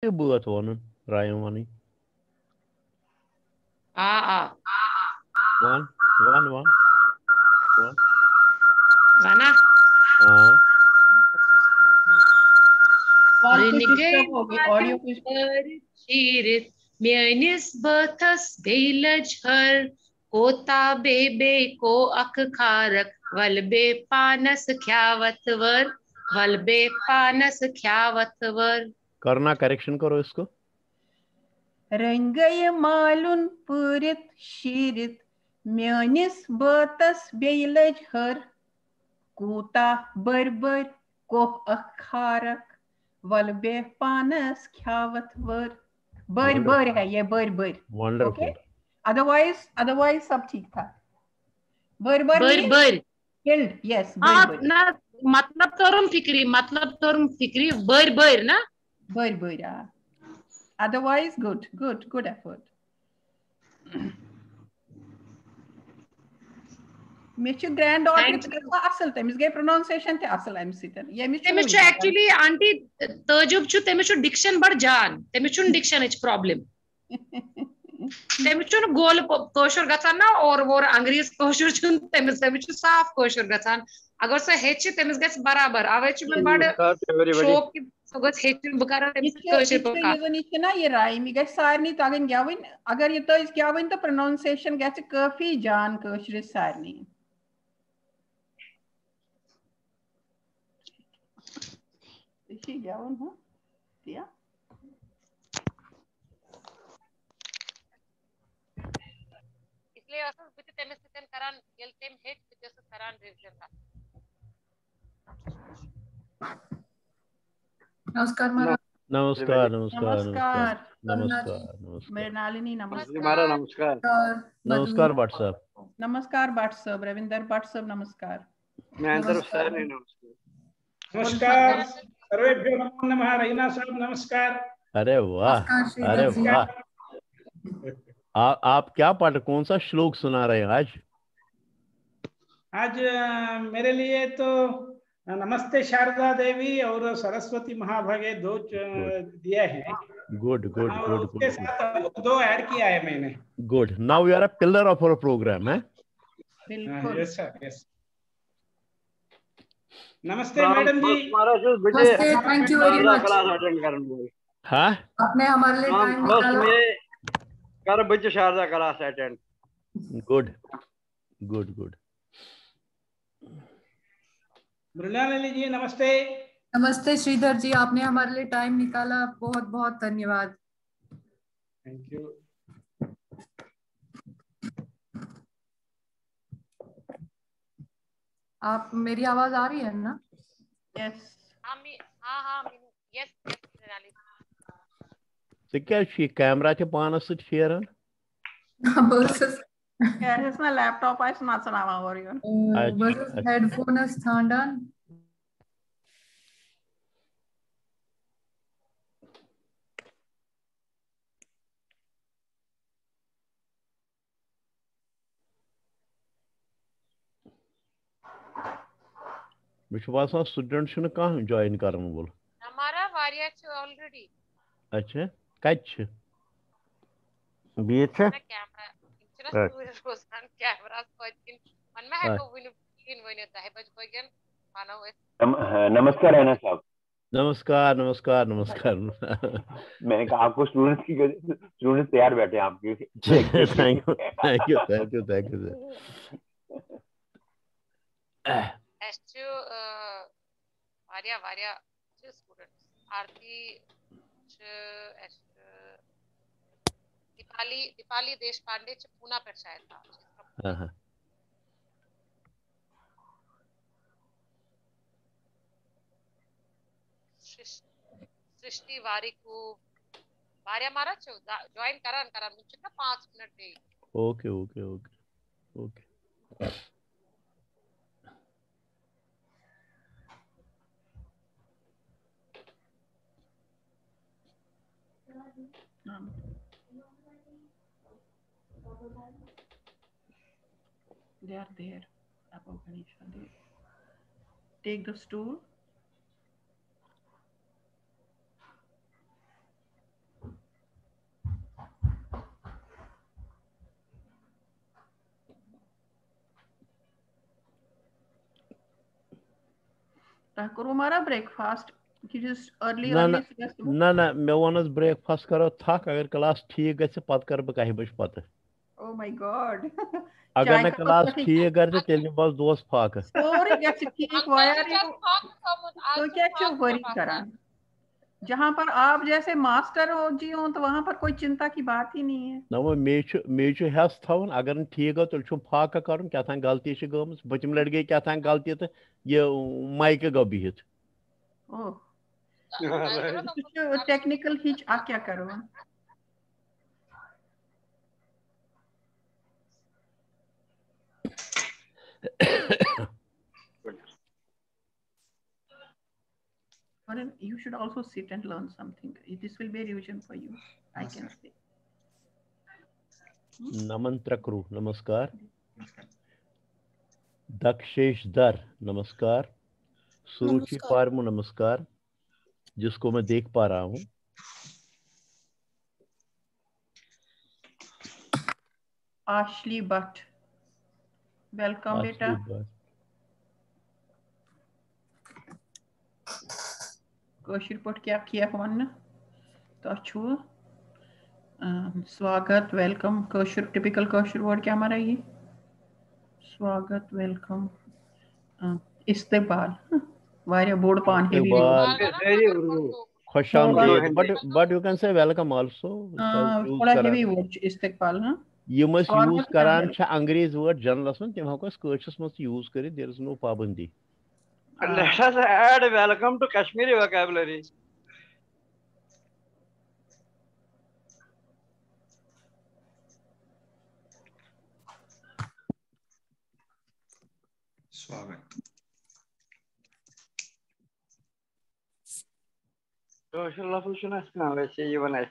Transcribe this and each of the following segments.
böt one, Ryan one. One. गाना audio शीरित म्यानिस बथस बेलज हर कोता बेबे को अख खारक वलबे पानस ख्यावतवर वलबे पानस ख्यावतवर। करना करेक्शन करो इसको। रंगय मालुन पुरित शीरित म्यानिस बतस बेलज हर कोता बरबर को अखारक वलबे पानस ख्यावतवर। बर है ये बर। वंडरफुल। अदरवाइज सब ठीक था। बर killed, yes, बर। ना मतलब तोरम फिक्री बर ना बर otherwise good effort। मेरे ग्रैंड डॉटर असल तमिस गई प्रोनाउंसिएशन ते असल अम सतन तमिस एक्चुअली आंटी तजुब छु तमिस डिक्शन बड़ जान तमिस छु डिक्शन इच प्रॉब्लम तमिस छु गोल कोशर गथान ना और अंग्रेज कोशर छु तमिस छु साफ कोशर गथान अगर सो हेच तमिस गस बराबर अवे छु मन बड़ शौक कि सो गस हेच बकर तमिस कोशर पका ये ना ये राइम गस सारनी तगन गवन अगर ये तज गवन तो प्रोनाउंसिएशन गस काफी जान कोशर सारनी। गवन हो या इसलिए असल बित तमिस सितन करान यल तम हेच बित करान रिविजन का। नमस्कार नमस्कार मृणालिनी नमस्कार भट्ट साहब। नमस्कार भट्ट साहब। रविंदर भट्ट साहब नमस्कार। नमस्कार सर्वेभ्यो नमो नमः। रहीना साहब नमस्कार। अरे वाह अरे वाह। आप क्या पाठ कौन सा श्लोक सुना रहे हैं आज? आज मेरे लिए तो नमस्ते शारदा देवी और सरस्वती महाभागे दो दिया है। गुड उसके साथ दो ऐड किया है मैंने। Good. Now you are a pillar of our programme है। बिल्कुल। Yes sir yes. नमस्ते madam ji. Thank you very much. हाँ आपने हमारे लिए टाइम निकाला। कर बच्चे Sharda class attend. Good. Mrinalini ji नमस्ते। नमस्ते श्रीधर जी, आपने हमारे लिए टाइम निकाला, बहुत बहुत धन्यवाद। Thank you. आप मेरी आवाज आ रही है ना? यस। हाँ यस मृणालिनी। क्या कैमरा के पानस सत शेरन बस ना लैपटॉप आइस नचनावा और यो बस हेडफोन स्थांडन। विश्वास स्टूडेंट छुन कहाँ ज्वाइन करन वोल। हमारा वारिया छ ऑलरेडी। अच्छा कच बीच है कैमरा इंचरा रोजान कैमरा पचिन मन में है को विन वनित है बज बगन मानो। नमस्कार है ना साहब। नमस्कार। मैंने कहा आपको स्टूडेंट्स तैयार बैठे हैं आपके। थैंक यू एस्टू वारिया स्टूडेंट्स आरती दीपाली देश पांडे पूना पर शायद था। सृष्टि वारिकू वारिया मारा छो ज्वाइन करान मुझे ना 5 मिनट दे। Okay They are there above Ganesha. Take the stool. तह करो मारा ब्रेकफास्ट कि जस्ट अर्ली ना ना अर्ली ना ना मे वोनस ब्रेकफास्ट करो थक अगर क्लास ठीक गए पत कर बह 1 बजे पत ओ माय गॉड अगर ना क्लास ठीक कर तेल बस दोस्त फाक सोरे गछ ठीक वायर यू तो क्या क्यों वरी करान जहां पर आप जैसे मास्टर हो जी हो तो वहां पर कोई चिंता की बात ही नहीं है ना वो मे हस थवन अगर ठीक गो तेल फाक कर क्या था गलती गम बचम लड़ गई क्या था गलती तो ये माइक गो बिहित ओह टेक्निकल हिच आ क्या करो You should also sit and learn something. This will be a revision for you. I can say. नमन त्रक्रु नमस्कार दक्षेश दर नमस्कार सुरुचि पारमु नमस्कार जिसको मैं देख पा रहा हूं Ashley Butt welcome beta कोशिश पट क्या किया वन तो छु स्वागत वेलकम कोशिश टिपिकल कोशिश वर्ड क्या हमारा ये स्वागत वेलकम इस्तकबाल वारिया बोर्ड पान हेवी खुशामदीद but you can say welcome also थोड़ा हेवी वर्ड इस्तकबाल हां ये मस यूज करान छ अंग्रेज वर्ड जनरल्स में तिम हको कर्चस मस यूज करी देयर इज नो पाबंदी let us add welcome to Kashmiri vocabulary स्वागत कौशल लफ्ज छुना ना वैसे ये बनाए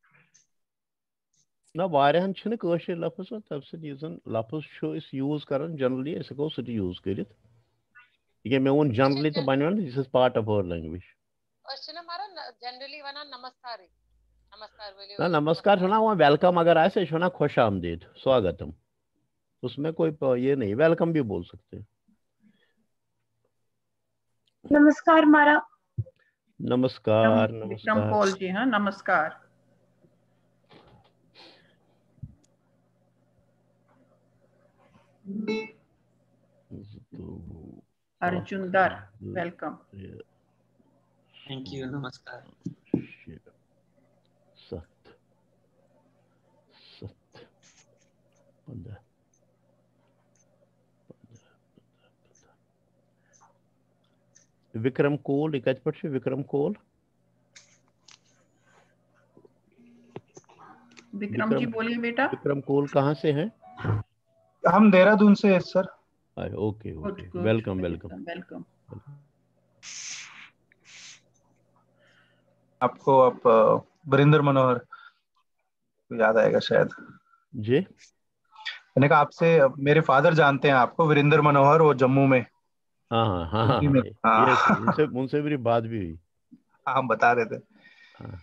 ना वारियान छन कौशल लफ्ज तब से यूजन लफ्ज छो इस यूज करन जनरली ऐसे को सिटी यूज करित ये मैं उन जनरली तो बनवन this is part of our language अच्छा मारा जनरली वना नमस्कार नमस्कार बोलिए ना नमस्कार सुना वो वेलकम अगर ऐसे सुना खुशामदीद स्वागतम उसमें कोई ये नहीं वेलकम भी बोल सकते हैं नमस्कार मारा नमस्कार विक्रम पॉल जी हाँ नमस्कार अर्जुन दर वेलकम थैंक यू नमस्कार सत सत 15 विक्रम कोल एक पे विक्रम कोल विक्रम जी बोलिए बेटा विक्रम कोल कहाँ से हैं हम देहरादून से हैं sir okay okay welcome welcome welcome आपको आप वीरेंद्र मनोहर याद आएगा शायद जी मैंने कहा आपसे मेरे फादर जानते हैं आपको वीरेंद्र मनोहर वो जम्मू में हाँ हाँ हाँ उनसे मेरी बात भी हुई हम बता रहे थे हाँ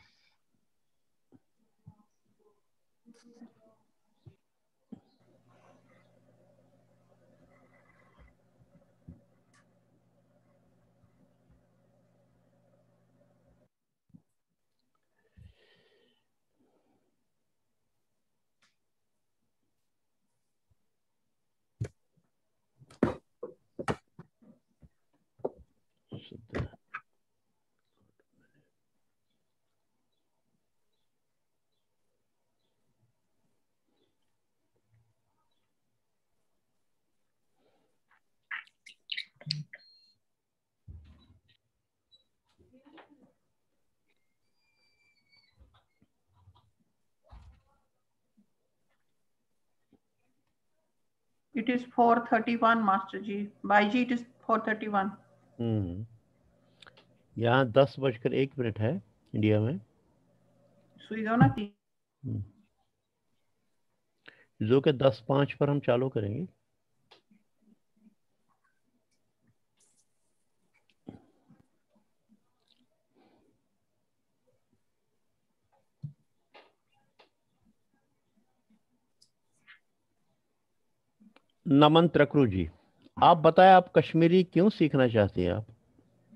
It is 4:31 मास्टर जी बाई जी it is 4:31 यहाँ 10:01 है इंडिया में सुई दो ना जो कि 10:05 पर हम चालू करेंगे नमन त्रक्रु जी आप बताएं आप कश्मीरी क्यों सीखना चाहते हैं आप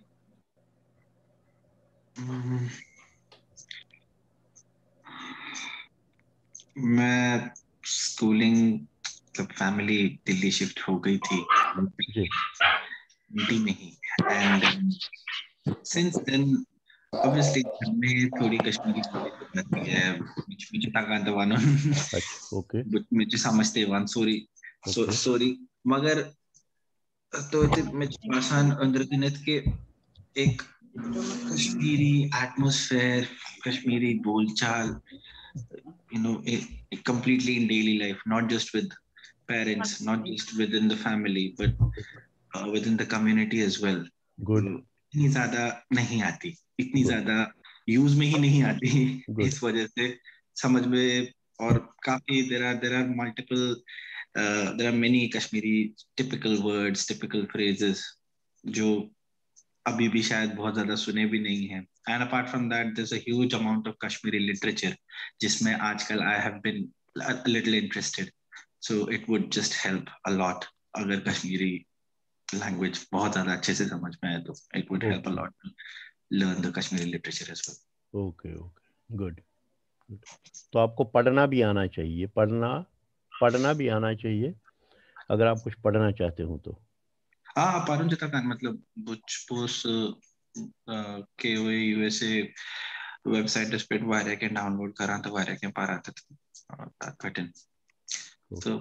मैं स्कूलिंग मतलब फैमिली दिल्ली शिफ्ट हो गई थी हिंदी में ही, एंड सिंस देन ऑब्वियसली घर में थोड़ी कश्मीरी आती है, मुझे ताकत वानो ओके मुझे समझते वन सॉरी मगर तो मैं आसान अंदर के एक कश्मीरी एटमॉस्फेयर, कश्मीरी बोलचाल, you know, completely in daily life, not just with parents, not just within the family, but within the community as well. Good. इतनी ज्यादा नहीं आती, इतनी ज्यादा यूज में ही नहीं आती। इस वजह से समझ में, और काफी there are multiple there are many Kashmiri typical words, typical phrases जो अभी भी शायद बहुत ज्यादा सुने भी नहीं हैं। And apart from that, there's a huge amount of Kashmiri literature जिसमें आजकल I have been a little interested, so it would just help a lot अगर कश्मीरी language बहुत ज्यादा अच्छे से समझ में आए तो it would help a lot to learn the Kashmiri literature as well. Okay, good. तो आपको पढ़ना भी आना चाहिए, पढ़ना भी आना चाहिए अगर आप कुछ पढ़ना चाहते हो तो। हाँ, पारुन जता kan मतलब बुच के USA वेबसाइट पे वायरल के डाउनलोड करा तो वायरल के पार आता था कठिन, तो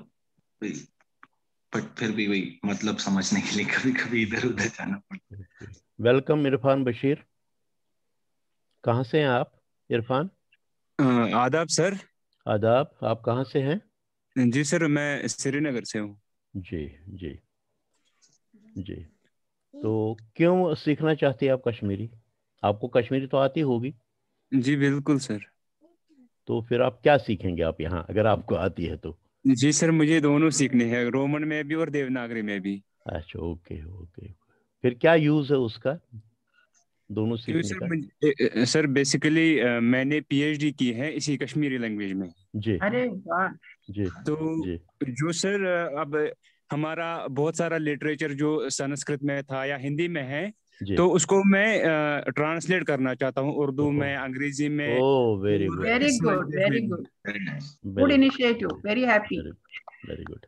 बट फिर भी वही मतलब समझने के लिए कभी कभी इधर उधर जाना पड़ता है। वेलकम इरफान बशीर, कहाँ से हैं आप इरफान? आदाब सर। आदाब, आप कहाँ से हैं? जी सर, मैं श्रीनगर से हूँ। जी जी जी। तो क्यों सीखना चाहते हैं आप कश्मीरी? आपको कश्मीरी तो आती होगी? जी बिल्कुल सर। तो फिर आप क्या सीखेंगे आप यहाँ, अगर आपको आती है तो? जी सर, मुझे दोनों सीखने हैं, रोमन में भी और देवनागरी में भी। अच्छा, ओके ओके। फिर क्या यूज है उसका, दोनों सीखने का? सर बेसिकली मैंने PhD की है इसी कश्मीरी लैंग्वेज में। जी। अरे वाह। जी। तो जी। जो सर अब हमारा बहुत सारा लिटरेचर जो संस्कृत में था या हिंदी में है, तो उसको मैं ट्रांसलेट करना चाहता हूँ उर्दू में, अंग्रेजी में। Oh very good, very good, very good, good initiative, very happy, very good,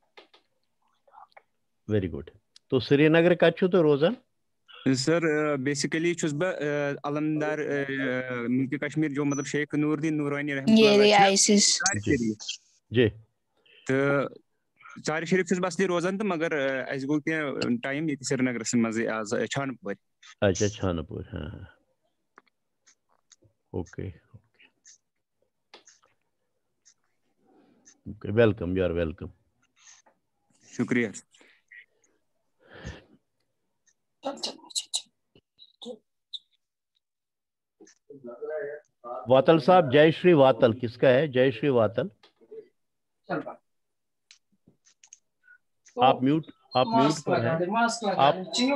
very good. तो श्रीनगर का अच्छो तो रोजान सर बेसिकली छुस बह अलमदार मुल्क कश्मीर जो मतलब शेख नूरुद्दीन नूरानी जी जी तो चार शरीफ छुस बसली रोजान तो मगर अस गो टाइम ये श्रीनगर मजे आज छानपुर। अच्छा छानपुर, हाँ okay okay, welcome, you are welcome. शुक्रिया। वातल साहब, जय श्री वातल किसका है? जय श्री वातल, आप म्यूट पर हैं। आप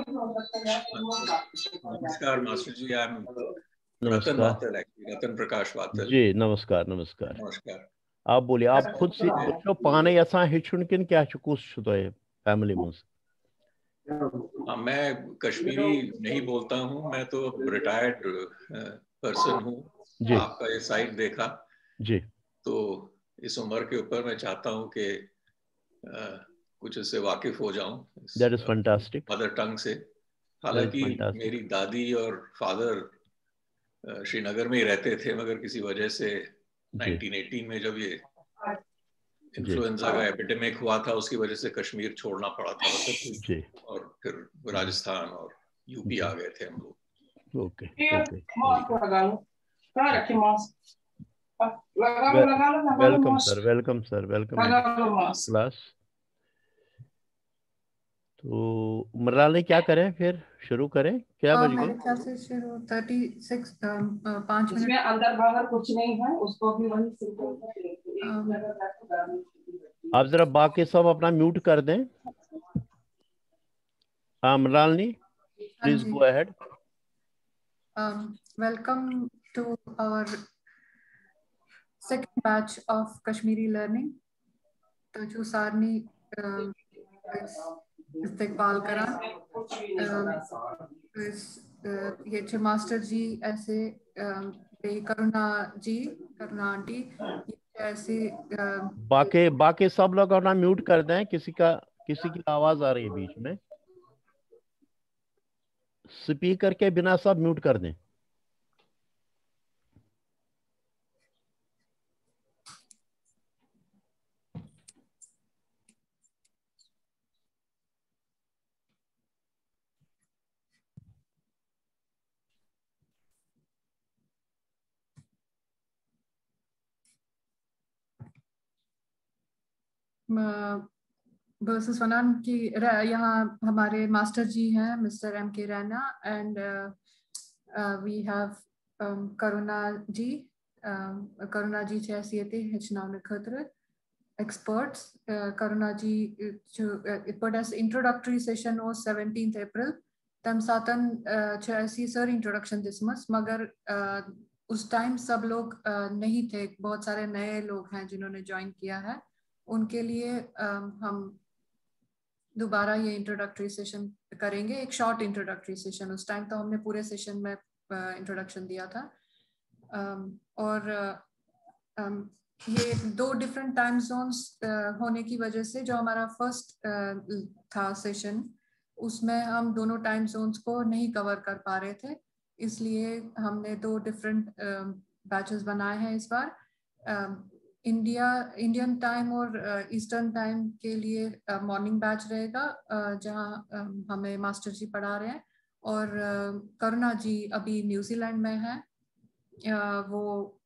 नमस्कार मास्टर जी, नमस्कार, रतन प्रकाश वातल जी नमस्कार नमस्कार नमस्कार। आप बोलिए, आप खुद से पाने यसान हेचुन किन क्या कुछ फैमिली में? मैं कश्मीरी नहीं बोलता हूँ, मैं तो रिटायर्ड पर्सन हूँ। आपका ये साइट देखा जी, तो इस उम्र के ऊपर मैं चाहता हूँ कि कुछ इससे वाकिफ हो जाऊं, that is fantastic, mother tongue से। हालांकि मेरी दादी और फादर श्रीनगर में ही रहते थे, मगर किसी वजह से 1980 में जब ये इन्फ्लुएंजा का एपिडेमिक हुआ था, उसकी वजह से कश्मीर छोड़ना पड़ा था जी, और फिर राजस्थान और यूपी आ गए थे हम लोग। Okay welcome sir, welcome sir, welcome class. तो मरलाल ने क्या करें, फिर शुरू करें क्या? बज मेरे ख्याल से शुरू 36 5 मिनट इसमें अंदर बाहर कुछ नहीं है, उसको भी वही आप जरा बाकी सब अपना म्यूट कर दें। हाँ Marlal, please go ahead. Welcome to our second batch of Kashmiri learning. तो सारनी इस्तेकबाल करा। ये छे मास्टर जी ऐसे करुणा आंटी ऐसे बाकी सब लोग अपना म्यूट कर दें। किसी की आवाज आ रही है बीच में, स्पीकर के बिना सब म्यूट कर दें। वर्सेस फनान की यहाँ हमारे मास्टर जी हैं mister M K Raina and we have Karuna ji चैसियते हिचनावने खतर experts Karuna ji it put as introductory session on 17th April tam satan ऐसी सर इंट्रोडक्शन दिसमस मगर उस टाइम सब लोग नहीं थे, बहुत सारे नए लोग हैं जिन्होंने ज्वाइन किया है, उनके लिए हम दोबारा ये इंट्रोडक्टरी सेशन करेंगे, एक शॉर्ट इंट्रोडक्टरी सेशन। उस टाइम तो हमने पूरे सेशन में इंट्रोडक्शन दिया था और ये 2 डिफरेंट टाइम जोन्स होने की वजह से जो हमारा फर्स्ट था सेशन उसमें हम दोनों टाइम जोन्स को नहीं कवर कर पा रहे थे, इसलिए हमने 2 डिफरेंट बैचेस बनाए हैं इस बार। इंडियन टाइम और ईस्टर्न टाइम के लिए मॉर्निंग बैच रहेगा जहां हमें मास्टर जी पढ़ा रहे हैं और करुणा जी अभी न्यूजीलैंड में है, वो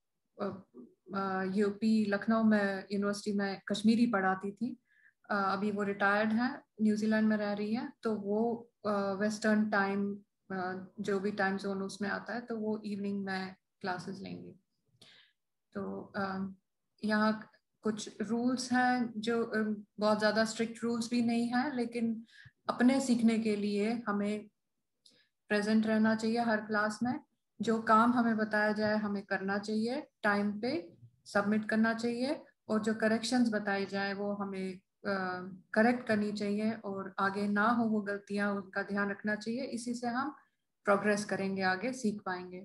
यूपी लखनऊ में यूनिवर्सिटी में कश्मीरी पढ़ाती थी, अभी वो रिटायर्ड है, न्यूजीलैंड में रह रही है, तो वो वेस्टर्न टाइम जो भी टाइम जोन उसमें आता है तो वो इवनिंग में क्लासेस लेंगी। तो यहाँ कुछ रूल्स हैं जो बहुत ज़्यादा स्ट्रिक्ट रूल्स भी नहीं है, लेकिन अपने सीखने के लिए हमें प्रेजेंट रहना चाहिए हर क्लास में, जो काम हमें बताया जाए हमें करना चाहिए, टाइम पे सबमिट करना चाहिए और जो करेक्शंस बताई जाए वो हमें करेक्ट करनी चाहिए और आगे ना हो वो गलतियां उनका ध्यान रखना चाहिए, इसी से हम प्रोग्रेस करेंगे, आगे सीख पाएंगे।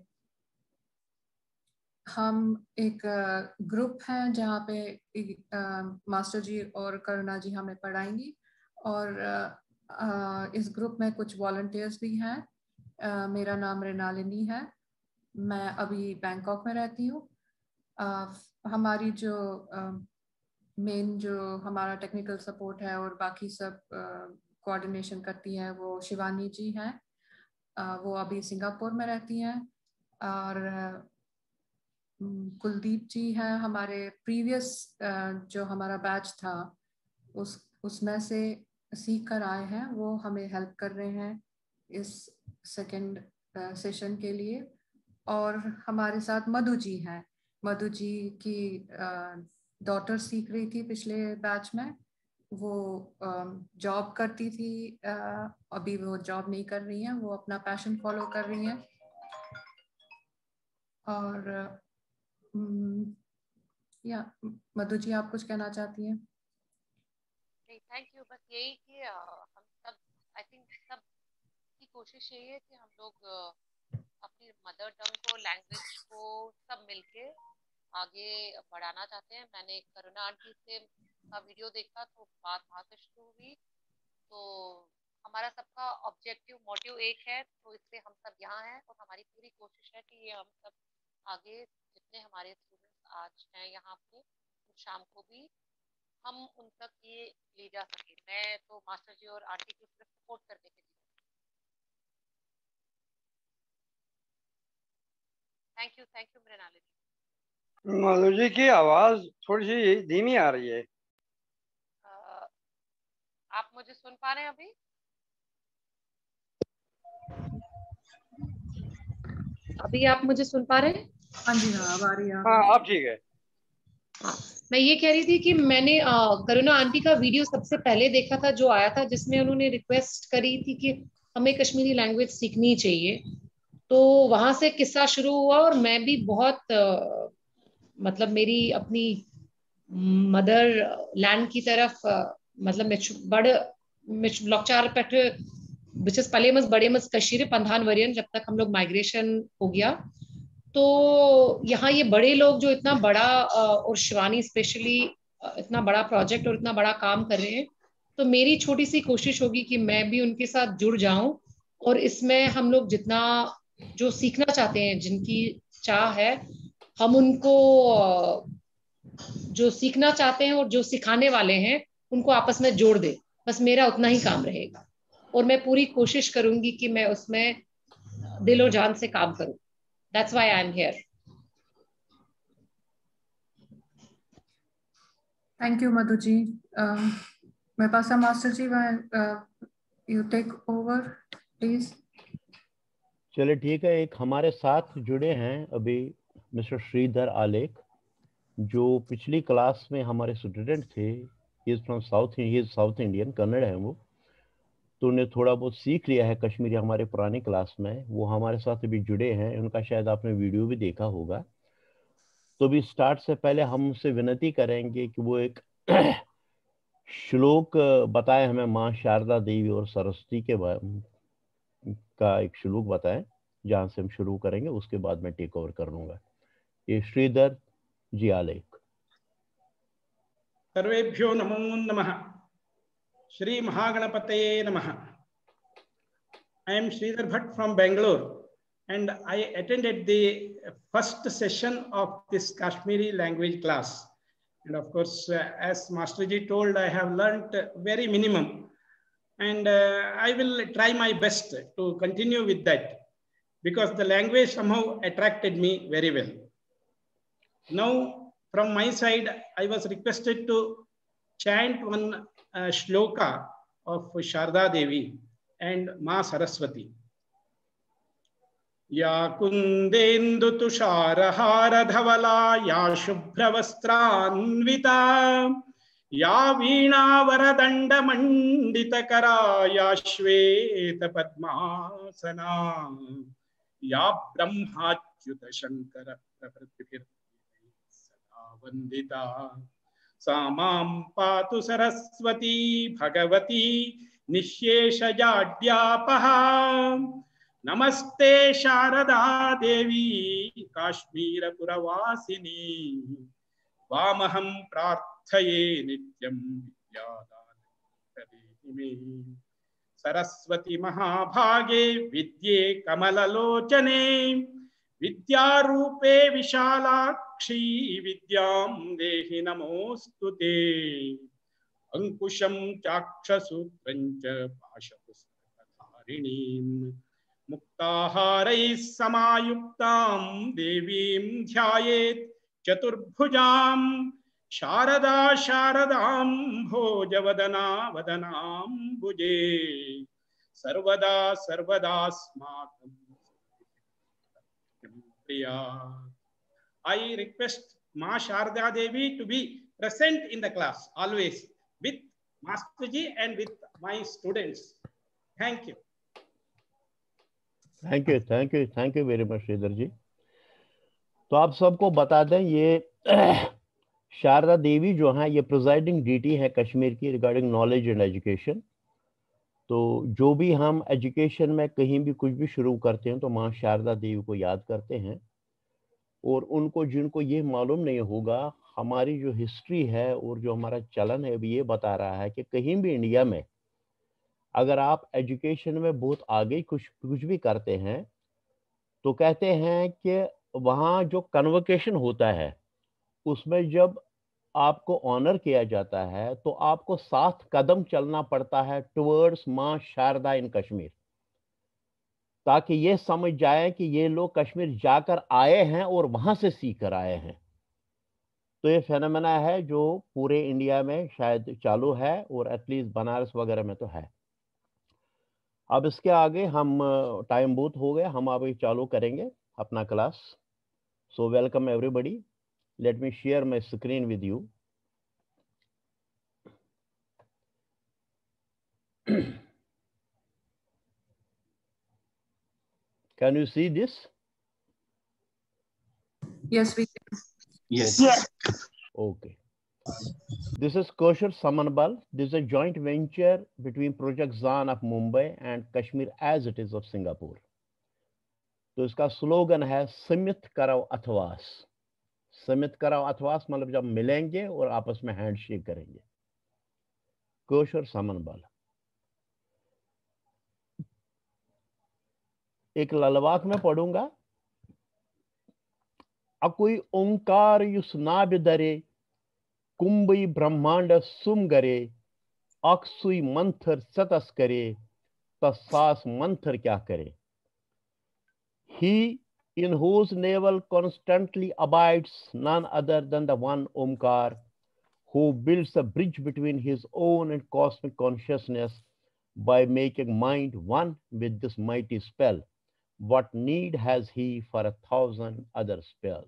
हम एक ग्रुप है जहाँ पे मास्टर जी और करुणा जी हमें पढ़ाएंगी और इस ग्रुप में कुछ वॉलंटियर्स भी हैं। मेरा नाम रेनालिनी है, मैं अभी बैंकॉक में रहती हूँ। हमारी जो मेन जो हमारा टेक्निकल सपोर्ट है और बाकी सब कोऑर्डिनेशन करती हैं वो शिवानी जी हैं, वो अभी सिंगापुर में रहती हैं, और कुलदीप जी हैं हमारे प्रीवियस जो हमारा बैच था उसमें से सीख कर आए हैं, वो हमें हेल्प कर रहे हैं इस सेकंड सेशन के लिए। और हमारे साथ मधु जी हैं, मधु जी की डॉटर सीख रही थी पिछले बैच में, वो जॉब करती थी, अभी वो जॉब नहीं कर रही हैं, वो अपना पैशन फॉलो कर रही हैं। और या मधु जी आप कुछ कहना चाहती हैं? नहीं, थैंक यू। बस यही कि हम सब आई थिंक सब की कोशिश यही है कि हम लोग अपनी मदर टंग को, लैंग्वेज को सब मिलके आगे बढ़ाना चाहते हैं। मैंने करुणा आंटी से का वीडियो देखा तो बात वहाँ से शुरू हुई, तो हमारा सबका ऑब्जेक्टिव मोटिव एक है, तो इसलिए हम सब यहाँ हैं और हमारी पूरी कोशिश है कि ये हम सब आगे जितने हमारे स्टूडेंट्स आज हैं यहाँ पे शाम को भी हम उन तक ये ले जा सके। मैं तो मास्टर जी और आंटी को सिर्फ सपोर्ट करने के लिए। Thank you Mrinalini. मधु जी की आवाज थोड़ी सी धीमी आ रही है। आप मुझे सुन पा रहे हैं अभी? अभी आप मुझे सुन पा रहे हैं? हाँ जी, हाँ आ रही है। हाँ अब ठीक है। हाँ, मैं ये कह रही थी कि मैंने करुणा आंटी का वीडियो सबसे पहले देखा था जो आया था, जिसमें उन्होंने रिक्वेस्ट करी थी कि हमें कश्मीरी लैंग्वेज सीखनी चाहिए। तो वहां से किस्सा शुरू हुआ और मैं भी बहुत मतलब मेरी अपनी मदर लैंड की तरफ मतलब बड़ लॉकचार पे बिचस पलेमस बड़ेमस कशीर पंधान वरियन, जब तक हम लोग माइग्रेशन हो गया तो यहाँ ये बड़े लोग जो इतना बड़ा और शिवानी स्पेशली इतना बड़ा प्रोजेक्ट और इतना बड़ा काम कर रहे हैं, तो मेरी छोटी सी कोशिश होगी कि मैं भी उनके साथ जुड़ जाऊं और इसमें हम लोग जितना जो सीखना चाहते हैं, जिनकी चाह है, हम उनको जो सीखना चाहते हैं और जो सिखाने वाले हैं उनको आपस में जोड़ दे। बस मेरा उतना ही काम रहेगा और मैं पूरी कोशिश करूंगी कि मैं उसमें दिल और जान से काम करूं। That's why I'm here. Thank you, Madhu ji. मैं पासा master ji, you take over, please. चलिए ठीक है। एक हमारे साथ जुड़े हैं अभी मिस्टर श्रीधर आलेख, जो पिछली क्लास में हमारे स्टूडेंट थे। He is from south Indian, Kannada है वो, तो उन्हें थोड़ा बहुत सीख लिया है कश्मीरी हमारे पुरानी क्लास में। वो हमारे साथ अभी जुड़े हैं, उनका शायद आपने वीडियो भी देखा होगा। तो भी स्टार्ट से पहले हम उनसे विनती करेंगे कि वो एक श्लोक बताए हमें, माँ शारदा देवी और सरस्वती के का एक श्लोक बताएं, जहां से हम शुरू करेंगे। उसके बाद मैं टेक ओवर कर लूंगा। ये श्रीधर जी आलेख। सर्वेभ्यो नमो नमः। श्री महागणपतये नमः। I am Sridhar Bhatt from Bangalore, and I attended the first session of this Kashmiri language class. And of course, as Masterji told, I have learnt very minimum, and I will try my best to continue with that, because the language somehow attracted me very well. Now, from my side, I was requested to chant one shloka of Sharda Devi and Ma Saraswati. Ya kundendu tusharahara dhavala ya shubhravastranvita ya veena varadanda manditakara ya shveta padmasana ya brahmachyuta shankara pravrtibhir sada vandita samam patu saraswati bhagavati निशेषजाड्यापहा नमस्ते शारदा देवी काश्मीरपुरवासिनी वामहं प्रार्थये नित्यं विद्यादानम् सरस्वती महाभागे विद्ये कमललोचने विद्यारूपे विशालाक्षी विद्यां देहि नमोस्तुते अंकुशं चाक्षसूत्रं च पाशपुस्तकधारिणीं मुक्ताहारैः समायुक्तां देवीं ध्यायेत् चतुर्भुजां शारदा शारदां भोजवदना वदनाम्बुजे सर्वदा सर्वदास्माकं प्रिया. I request Ma Sharda Devi to be present in the class always, with Master Ji and with my students. Thank you. Thank you very much Shridhar जी. तो आप सबको बता दें, ये शारदा देवी जो है ये प्रिजाइडिंग डीटी है कश्मीर की रिगार्डिंग नॉलेज एंड एजुकेशन. तो जो भी हम एजुकेशन में कहीं भी कुछ भी शुरू करते हैं तो माँ शारदा देवी को याद करते हैं. और उनको जिनको ये मालूम नहीं होगा, हमारी जो हिस्ट्री है और जो हमारा चलन है ये बता रहा है कि कहीं भी इंडिया में अगर आप एजुकेशन में बहुत आगे कुछ भी करते हैं तो कहते हैं कि वहाँ जो कन्वोकेशन होता है उसमें जब आपको ऑनर किया जाता है तो आपको 7 कदम चलना पड़ता है टुवर्ड्स माँ शारदा इन कश्मीर, ताकि ये समझ जाए कि ये लोग कश्मीर जाकर आए हैं और वहां से सीख कर आए हैं. तो ये फेनोमेना है जो पूरे इंडिया में शायद चालू है और एटलीस्ट बनारस वगैरह में तो है. अब इसके आगे हम टाइम बहुत हो गया, हम अभी चालू करेंगे अपना class. So welcome everybody. Let me share my screen with you. Can you see this? Yes, we can. Yes. Okay. This is Kosher Samanbal. This is a joint venture between Project Zaan of Mumbai and Kashmir as it is of Singapore. तो इसका slogan है समित करो अथवास। समित करो अथवास मतलब जब मिलेंगे और आपस में हैंडशेक करेंगे। कोशर सामनबाल। एक ललवात में पढ़ूंगा। अकुई ओंकार युस्नाब दरे कुंबई ब्रह्मांड सुम गरे अक्सुई मंथर सतस करे तसास मंथर क्या करे। He in whose navel constantly abides none other than the one Omkar, who builds a bridge between his own and cosmic consciousness by making mind one with this mighty spell. What need has he for 1,000 other spells?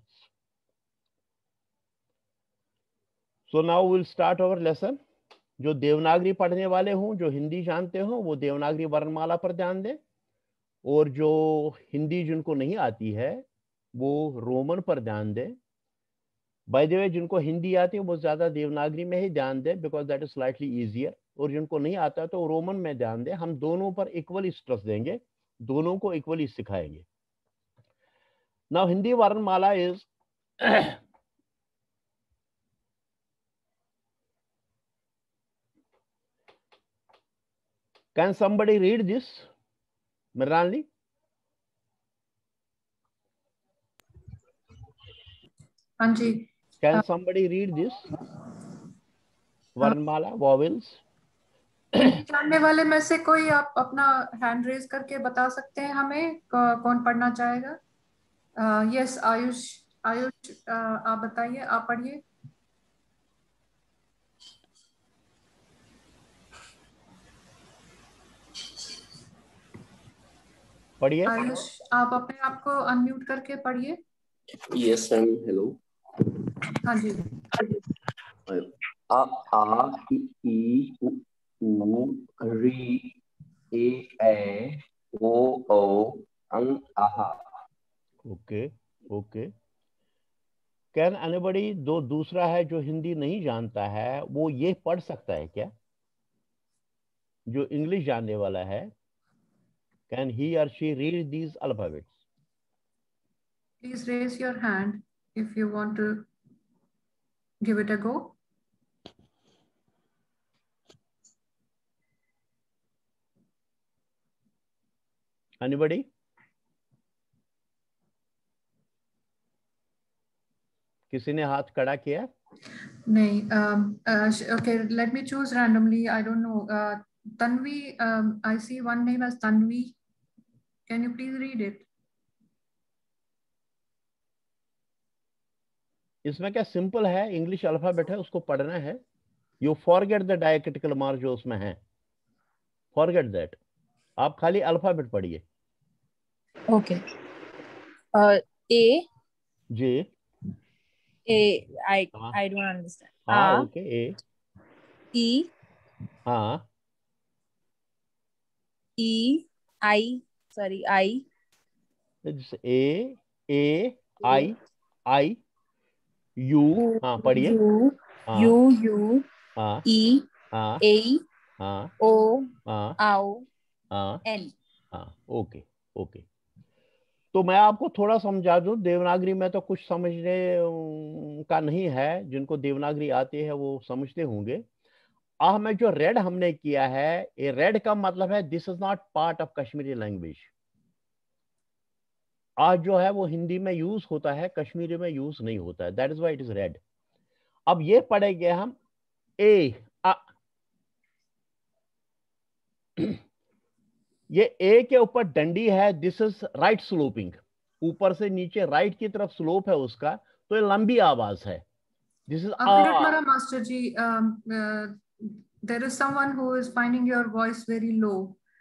So now we'll start our lesson. जो देवनागरी पढ़ने वाले हों, जो हिंदी जानते हो, वो देवनागरी वर्णमाला पर ध्यान दें, और जो हिंदी जिनको नहीं आती है वो रोमन पर ध्यान दें। बाय द वे, जिनको हिंदी आती है वो ज्यादा देवनागरी में ही ध्यान दें, because that is slightly easier, और जिनको नहीं आता तो रोमन में ध्यान दें। हम दोनों पर इक्वली स्ट्रेस देंगे, दोनों को इक्वली सिखाएंगे। नाउ हिंदी वर्णमाला is can somebody read this? Mrinalini? Anji. Can somebody read this? Varnmala, vowels. जानने वाले में से कोई आप अपना हैंड रेज करके बता सकते हैं हमें कौन पढ़ना चाहेगा? यस, आयुष आप बताइए, आप पढ़िए। पढ़िए। आयुष, आप अपने आप को अनम्यूट करके पढ़िए। Yes ma'am, hello. हाँ जी। आ ई उ री ए ओ अंग आहा। Okay okay. कैन एनीबडी, दो दूसरा है जो हिंदी नहीं जानता है वो ये पढ़ सकता है क्या? जो इंग्लिश जानने वाला है, can he or she read these alphabets? Please raise your hand if you want to give it a go. Anybody? किसी ने हाथ खड़ा किया? नहीं। Okay, let me choose randomly. I don't know. Tanvi, I see one name as Tanvi. Can you please read it? इसमें क्या simple है, English alphabet है, उसको पढ़ना है। You forget the diacritical mark जो उसमें है, फॉरगेट दैट। आप खाली अल्फाबेट पढ़िए। Okay. A J A I don't understand. हाँ ओके। ए ई हाँ ई आई sorry I A I I you हाँ पढ़िए। यू यू हाँ ई हाँ ए हाँ ओ हाँ आओ हाँ एन। हाँ ओके ओके। तो मैं आपको थोड़ा समझा दूं, देवनागरी में तो कुछ समझने का नहीं है, जिनको देवनागरी आती है वो समझते होंगे। में जो रेड हमने किया है, ये रेड का मतलब है this is not part of Kashmiri language. आज जो है वो हिंदी में यूज होता है, कश्मीरी में यूज नहीं होता है, that is why it is red. अब ये पढ़ेंगे हम ए आ, ये ए के ऊपर डंडी है, दिस इज राइट स्लोपिंग, ऊपर से नीचे राइट की तरफ स्लोप है उसका, तो ये लंबी आवाज है। दिस इज आ master ji, there is someone who is finding your voice very low.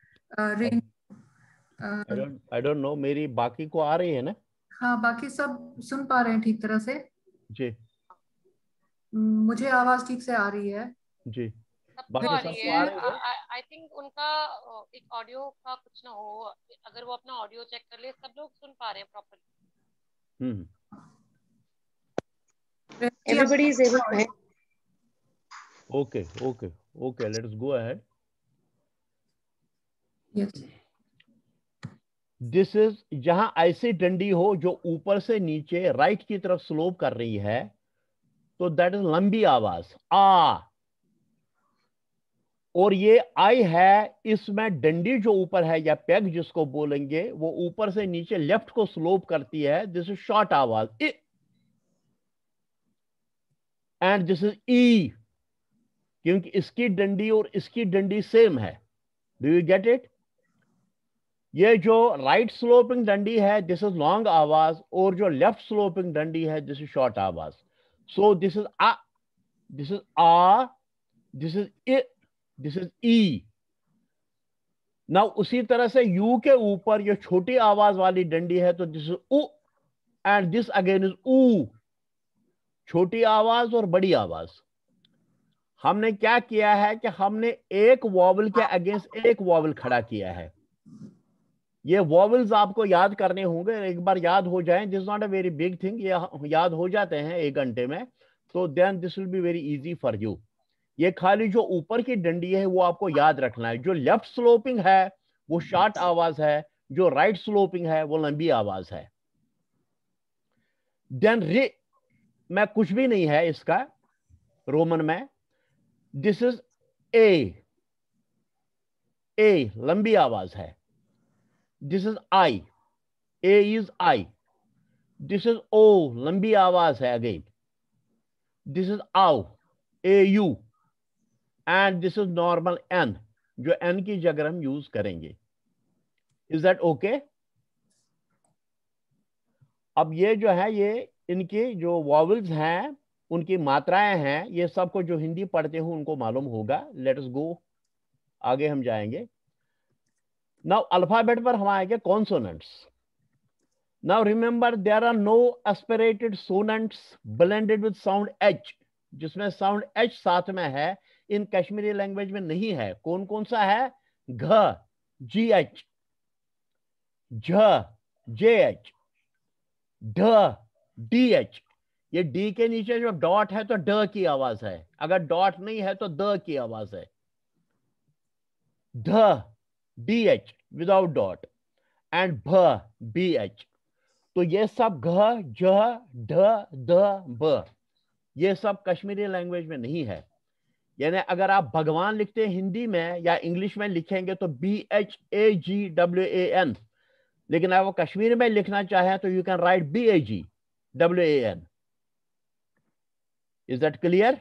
I don't know, मेरी बाकी को आ रही है ना? हाँ, बाकी सब सुन पा रहे हैं ठीक तरह से जी। मुझे आवाज ठीक से आ रही है जी। सबको आ रही है। आई थिंक उनका एक ऑडियो का कुछ ना हो, अगर वो अपना ऑडियो चेक कर ले, सब लोग सुन पा रहे हैं properly. Everybody is able to hear. Okay, okay, okay. Let us go ahead. Yes. This is जहां ऐसी डंडी हो जो ऊपर से नीचे राइट की तरफ स्लोप कर रही है, तो दैट इज लंबी आवाज आ। और ये आई है, इसमें डंडी जो ऊपर है या पेग जिसको बोलेंगे, वो ऊपर से नीचे लेफ्ट को स्लोप करती है। दिस इज शॉर्ट आवाज इ। एंड दिस इज ई, क्योंकि इसकी डंडी और इसकी डंडी सेम है। Do you get it? ये जो राइट स्लोपिंग डंडी है दिस इज लॉन्ग आवाज, और जो लेफ्ट स्लोपिंग डंडी है दिस इज शॉर्ट आवाज। सो दिस इज आ, दिस इज आ, दिस इज इ, दिस इज ई। नाउ उसी तरह से यू के ऊपर जो छोटी आवाज वाली डंडी है तो दिस इज उ, एंड दिस अगेन इज ऊ। छोटी आवाज और बड़ी आवाज। हमने क्या किया है कि हमने एक वॉवल के अगेंस्ट एक वॉवल खड़ा किया है। ये वॉवल्स आपको याद करने होंगे, एक बार याद हो जाएं, this not a very big thing, ये याद हो जाते हैं 1 घंटे में, तो then this will be very easy for you. ये खाली जो ऊपर की डंडी है वो आपको याद रखना है। जो लेफ्ट स्लोपिंग है वो शॉर्ट आवाज है, जो राइट स्लोपिंग है वो लंबी आवाज है। देन रे में कुछ भी नहीं है इसका रोमन में। दिस इज ए, ए लंबी आवाज है। दिस इज आई, ए इज आई। दिस इज ओ, लंबी आवाज है अगेन। दिस इज आउ, ए यू। And this is normal N, जो एन की जगह हम यूज करेंगे। Is that okay? अब ये जो है, ये इनकी जो वॉवल्स हैं उनकी मात्राएं हैं, ये सबको जो हिंदी पढ़ते हो उनको मालूम होगा। लेट अस गो, आगे हम जाएंगे। नाउ अल्फाबेट पर हम आएंगे consonants. Now remember there are no aspirated sonants blended with sound H, जिसमें साउंड एच साथ में है, इन कश्मीरी लैंग्वेज में नहीं है। कौन कौन सा है? घ, जी एच, झ, जे एच, ढ, डी एच। ये डी के नीचे जो डॉट है तो ड की आवाज है, अगर डॉट नहीं है तो द की आवाज है। ध, D H without dot, and भ, बी एच। तो ये सब घ, झ, ढ, द, ब, ये सब कश्मीरी लैंग्वेज में नहीं है। यानी अगर आप भगवान लिखते हैं हिंदी में या इंग्लिश में लिखेंगे तो BHAGWAN, लेकिन अगर वो कश्मीरी में लिखना चाहे तो you can write BAGWAN। Is that clear?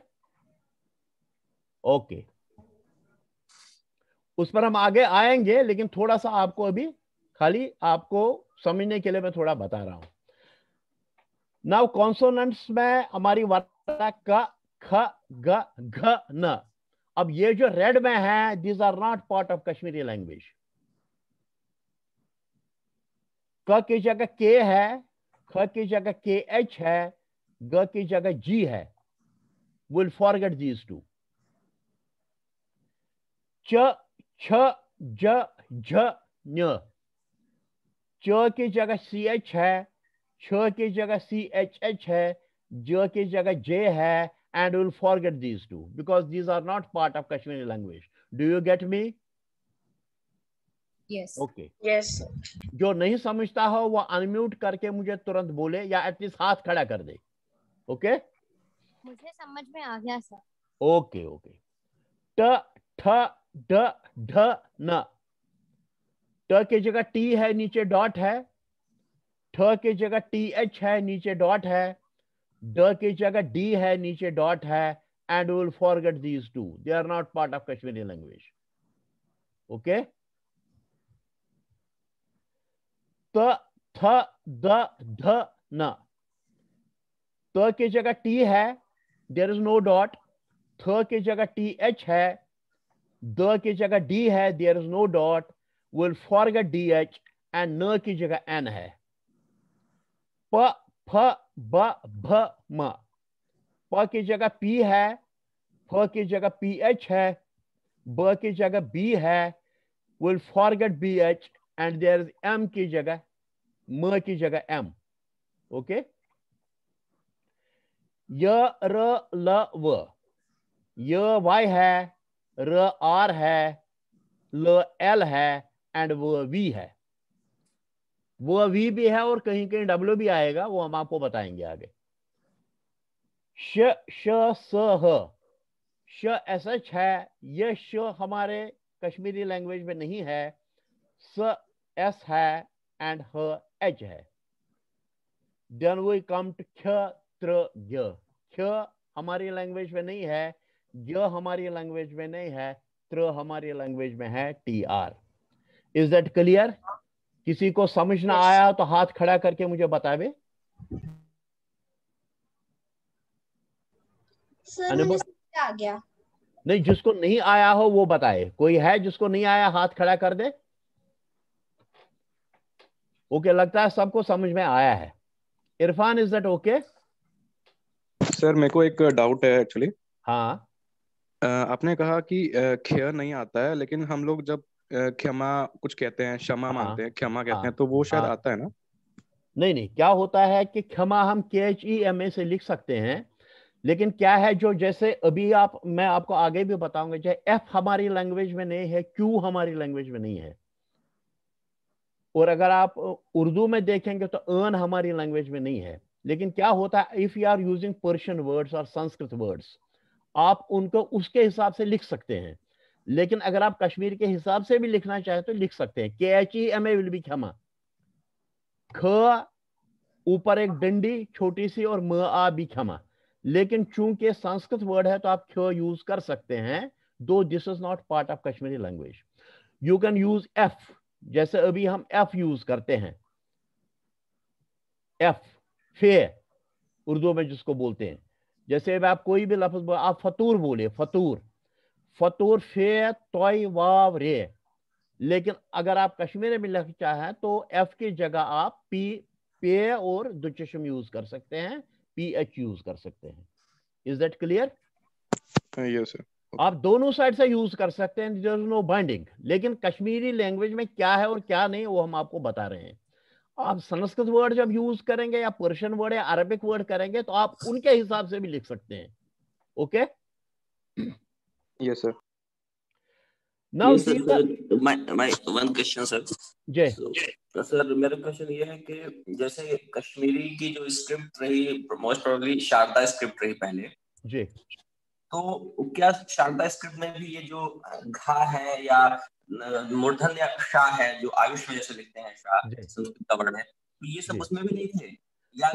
Okay, उस पर हम आगे आएंगे, लेकिन थोड़ा सा आपको अभी खाली आपको समझने के लिए मैं थोड़ा बता रहा हूं। नाउ कॉन्सोनेंट्स में हमारी वार्ता का ख, ग, घ, न। अब ये जो रेड में है, these are not part of Kashmiri language. क की जगह के है, ख की जगह के एच है, ग की जगह जी है। Will forget these two. च, छ, ज, झ, ञ। च की जगह सी एच है, छ की जगह सी एच एच है, ज की जगह जे है, and we'll forget these two because these are not part of Kashmiri language. Do you get me? Yes. Okay. Yes. जो नहीं समझता हो वो अनम्यूट करके मुझे तुरंत बोले या एटलीस्ट हाथ खड़ा कर दे। ओके? मुझे समझ में आ गया सर। Okay okay. ट, ठ, ड, ढ, न। ट की जगह टी है, नीचे डॉट है। ठ की जगह टी एच है, नीचे डॉट है। ड की जगह डी है, नीचे डॉट है। And will forget these two, they are not part of Kashmiri language. Okay? त, थ, द, ध, न। त की जगह टी है, देयर इज नो डॉट। थ की जगह टी एच है। द की जगह डी है, there is no dot. Will forget D H, and न की जगह एन है। प, फ, ब, भ, म। प की जगह पी है, फ की जगह पी एच है, ब की जगह बी है। Will forget B H, and there is M की जगह, म की जगह एम। ओके? य, र, ल, व। य वाई है, र आर है, ल एल है एंड वो वी है। वो वी भी है और कहीं कहीं डब्ल्यू भी आएगा, वो हम आपको बताएंगे आगे। श स ह, श एस एच है, यह श हमारे कश्मीरी लैंग्वेज में नहीं है। स एस है एंड ह एच है। देन वी कम टू ख त्र ग। ख हमारी लैंग्वेज में नहीं है, ग हमारी लैंग्वेज में नहीं है, त्र हमारी लैंग्वेज में है T R. Is that clear? किसी को समझ ना आया तो हाथ खड़ा करके मुझे बतावे। सर मुझे समझ आ गया। नहीं, जिसको नहीं आया हो वो बताए। कोई है जिसको नहीं आया, हाथ खड़ा कर दे। ओके, लगता है सबको समझ में आया है। Irfan, is that okay? Sir मेरे को एक डाउट है एक्चुअली। हाँ, आपने कहा कि ख्य नहीं आता है, लेकिन हम लोग जब क्षमा कुछ कहते हैं, क्षमा मानते हैं, क्षमा कहते हैं, तो वो शायद आता है ना? नहीं नहीं, क्या होता है कि क्षमा हम KHEMA से लिख सकते हैं, लेकिन क्या है जो जैसे अभी मैं आपको आगे भी बताऊंगा, चाहे एफ हमारी लैंग्वेज में नहीं है, क्यू हमारी लैंग्वेज में नहीं है, और अगर आप उर्दू में देखेंगे तो अन हमारी लैंग्वेज में नहीं है। लेकिन क्या होता है, if you are using Persian words और संस्कृत वर्ड्स, आप उनको उसके हिसाब से लिख सकते हैं। लेकिन अगर आप कश्मीर के हिसाब से भी लिखना चाहे तो लिख सकते हैं। KHEMA विल बी क्षमा। ख ऊपर एक डंडी छोटी सी और म आ भी क्षमा। लेकिन चूंकि संस्कृत वर्ड है तो आप ख यूज कर सकते हैं, though this is not part of Kashmiri language. You can use F, जैसे अभी हम एफ यूज करते हैं, एफ फे उर्दू में जिसको बोलते हैं। जैसे आप कोई भी लफ्ज आप फतूर बोले, फतूर, फतूर फे तोय वाव रे। लेकिन अगर आप कश्मीरी में लिखना चाहें तो एफ की जगह आप पी पे और दुचशम यूज कर सकते हैं, PH यूज कर सकते हैं। Is that clear? Yes sir. आप दोनों साइड से यूज कर सकते हैं, देयर इज नो बाइंडिंग। लेकिन कश्मीरी लैंग्वेज में क्या है और क्या नहीं वो हम आपको बता रहे हैं। आप संस्कृत वर्ड जब यूज करेंगे या पर्शियन वर्ड या अरबिक वर्ड करेंगे तो आप उनके हिसाब से भी लिख सकते हैं। Okay? Yes sir. Now yes, sir, my one question sir. जी सर मेरा क्वेश्चन ये है कि जैसे कश्मीरी की जो स्क्रिप्ट रही, मोस्ट प्रोबेबली शारदा स्क्रिप्ट रही पहले जी, तो क्या शारदा स्क्रिप्ट में भी ये जो घा है या मूर्धन या शाह है, जो आयुष में जैसे लिखते हैं शाह, संस्कृत का वर्ड है, तो ये सब उसमें भी नहीं थे या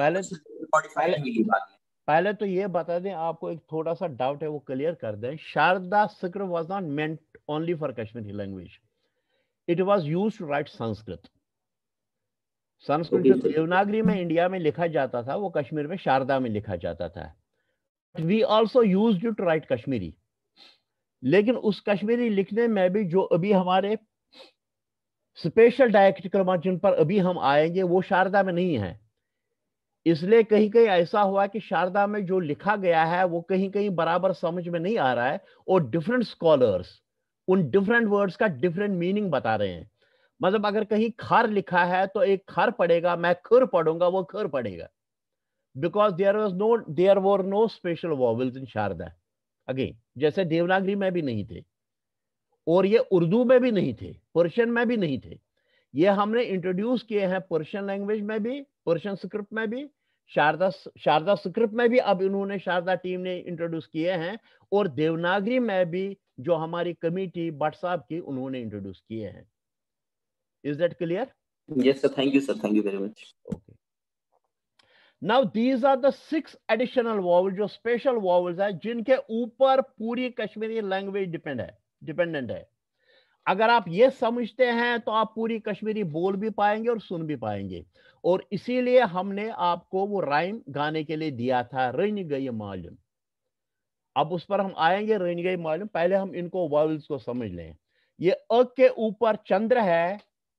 पहले तो ये बता दें, आपको एक थोड़ा सा डाउट है वो क्लियर कर दें। Sharada script was not meant only for Kashmiri language, it was used to write Sanskrit. Sanskrit जो देवनागरी में इंडिया में लिखा जाता था वो कश्मीर में शारदा में लिखा जाता था। We also used it to write Kashmiri. लेकिन उस कश्मीरी लिखने में भी जो अभी हमारे स्पेशल डायक्रिटिकल मार्क जिन पर अभी हम आएंगे वो शारदा में नहीं है। इसलिए कहीं कहीं ऐसा हुआ कि शारदा में जो लिखा गया है वो कहीं कहीं बराबर समझ में नहीं आ रहा है, और डिफरेंट स्कॉलर्स उन डिफरेंट वर्ड्स का डिफरेंट मीनिंग बता रहे हैं। मतलब अगर कहीं खार लिखा है तो एक खार पढ़ेगा, मैं खुर पढ़ूंगा, वो खुर पढ़ेगा, because there were no special vowels in Sharada. Again, जैसे देवनागरी में भी नहीं थे, और ये उर्दू में भी नहीं थे, पर्शियन में भी नहीं थे। ये हमने इंट्रोड्यूस किए हैं पर्शियन लैंग्वेज में भी, पर्शियन स्क्रिप्ट में भी, शारदा स्क्रिप्ट में भी अब इन्होंने, शारदा टीम ने इंट्रोड्यूस किए हैं, और देवनागरी में भी जो हमारी कमिटी भट्ट साहब की, उन्होंने इंट्रोड्यूस किए हैं। Is that clear? Yes sir, thank you sir, thank you very much. Okay, now these are the 6 additional vowel, जो स्पेशल वॉवल्स है जिनके ऊपर पूरी कश्मीरी लैंग्वेज डिपेंडेंट है। अगर आप ये समझते हैं तो आप पूरी कश्मीरी बोल भी पाएंगे और सुन भी पाएंगे। और इसीलिए हमने आपको वो राइम गाने के लिए दिया था, रन गई मालूम। अब उस पर हम आएंगे, रन गई मालूम। पहले हम इनको वॉवल्स को समझ लें। ये अ के ऊपर चंद्र है,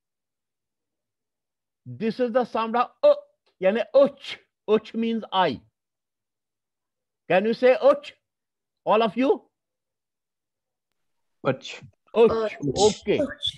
this is the sound of अ, यानी उच। उच means eye. Can you say उच, ऑल ऑफ यू? उच, ओके,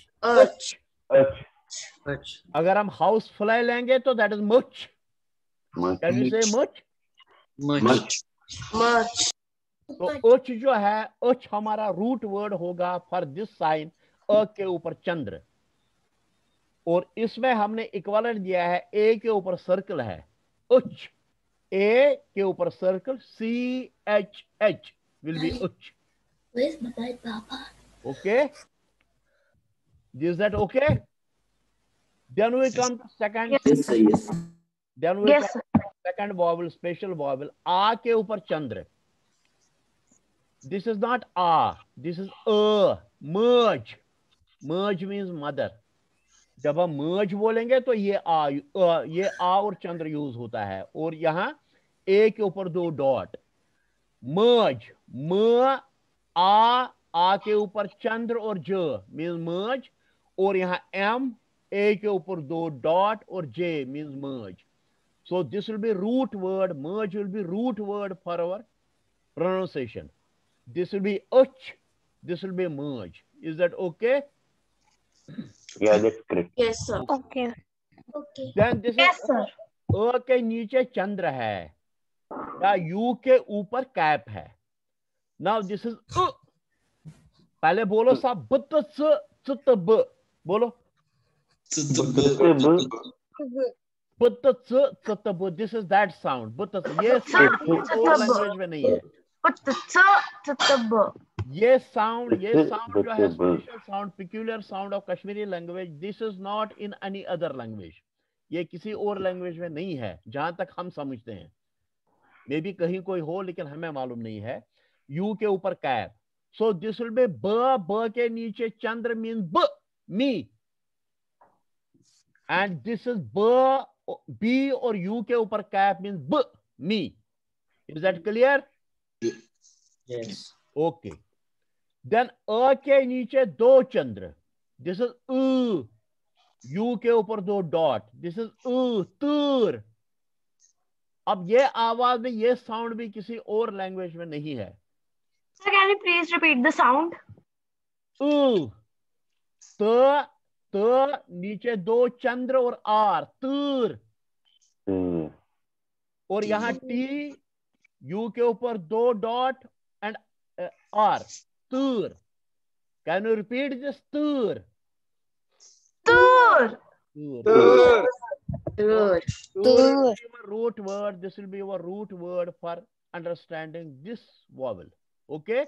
अगर हम हाउस फ्लाई लेंगे तो दैट इज मुच। कैन यू से मुच? तो उच जो है, उच हमारा रूट वर्ड होगा फॉर दिस साइन, अ के ऊपर चंद्र, और इसमें हमने इक्विवेलेंट दिया है, ए के ऊपर सर्कल है, उच, ए के ऊपर circle, C H H will be उच. Okay, is that okay? Then we come to second. Yes, sir, yes. Then we come to second vowel, special vowel, आ के ऊपर चंद्र. This is not a, this is a. Merge. Merge means mother. जब हम merge बोलेंगे तो ये ये आ और चंद्र यूज होता है, और यहाँ ए के ऊपर 2 डॉट. Merge. म आ के ऊपर चंद्र और ज मीन्स मर्ज, और यहाँ एम, ए के ऊपर 2 डॉट और जे मीन्स मर्ज. So this will be root word. मर्ज will be root word for our pronunciation. This will be uch, this will be merge. Is that okay? Yeah, that's correct. Yes, sir. Okay. Okay. Then this yes, is sir. अ के नीचे चंद्र है, या you के ऊपर cap है. Now this is पहले बोलो साहब, ब बोलो. This is that sound. ये sound और लैंग्वेज में नहीं है. ये साउंड जो है special sound, peculiar sound of Kashmiri language. This is not in any other language. ये किसी और लैंग्वेज में नहीं है जहां तक हम समझते हैं. मे बी कहीं कोई हो, लेकिन हमें मालूम नहीं है. यू के ऊपर cap. So this will be ब के नीचे चंद्र मीन ब, मी. एंड दिस इज बी और यू के ऊपर कैप मीन ब, मी. Is that clear? Yes. Okay. Then अ के नीचे 2 चंद्र. दिस इज यू के ऊपर 2 डॉट. दिस इज तूर. अब ये आवाज में ये साउंड भी किसी और लैंग्वेज में नहीं है. Sir, can you please repeat the sound? त नीचे 2 चंद्र और आर, तूर. और यहाँ टी, यू के ऊपर 2 dot and R, tur. Can you repeat this? Tur. Tur. Tur. Tur. Tur. Root word. This will be your root word for understanding this vowel. Okay.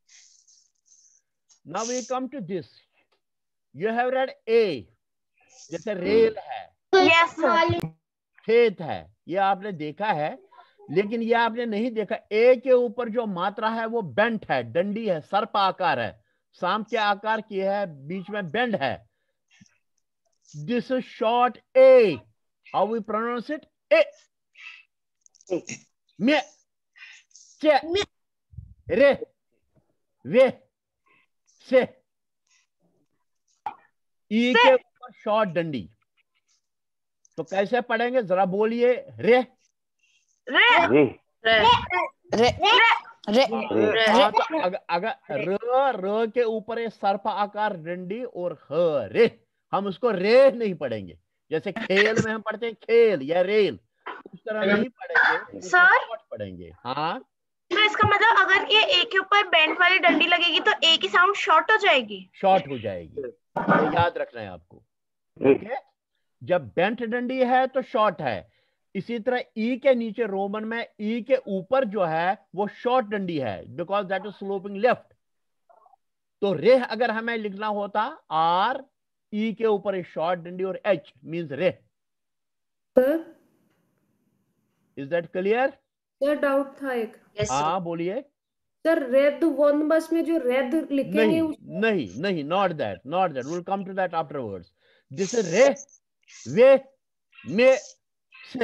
Now we come to this. You have read A. जैसे rail है. Yes, sir. खेत है, ये आपने देखा है. लेकिन ये आपने नहीं देखा, ए के ऊपर जो मात्रा है वो बेंट है, डंडी है, सर्प आकार है, सांप के आकार की है, बीच में बेंड है. This is short A. How we pronounce it? ए, मे, चे, रे, वे, से. ई के ऊपर शॉर्ट डंडी. तो कैसे पढ़ेंगे जरा बोलिए? रे, अगर र के ऊपर है सर्प आकार डंडी और ह रे, हम उसको रे नहीं पढ़ेंगे. जैसे खेल में हम पढ़ते हैं खेल या रेल, उस तरह नहीं पढ़ेंगे. सर पढ़ेंगे. हाँ, तो इसका मतलब अगर ये ए के ऊपर बेंट वाली डंडी लगेगी तो ए की साउंड शॉर्ट हो जाएगी. शॉर्ट हो जाएगी. तो याद रखना है आपको. ओके. जब बेंट डंडी है तो शॉर्ट है. इसी तरह ई के नीचे रोमन में ई के ऊपर जो है वो शॉर्ट डंडी है, because that is sloping left. तो रेह अगर हमें लिखना होता आर, ई के ऊपर एक शॉर्ट डंडी और एच मींस रेह. Is that clear? Sir doubt था एक. हाँ बोलिए. सर रेद वन बस में जो रेद लिखेंगे नहीं, not that, will come to that afterwards. This is रेह, वे, मे, से.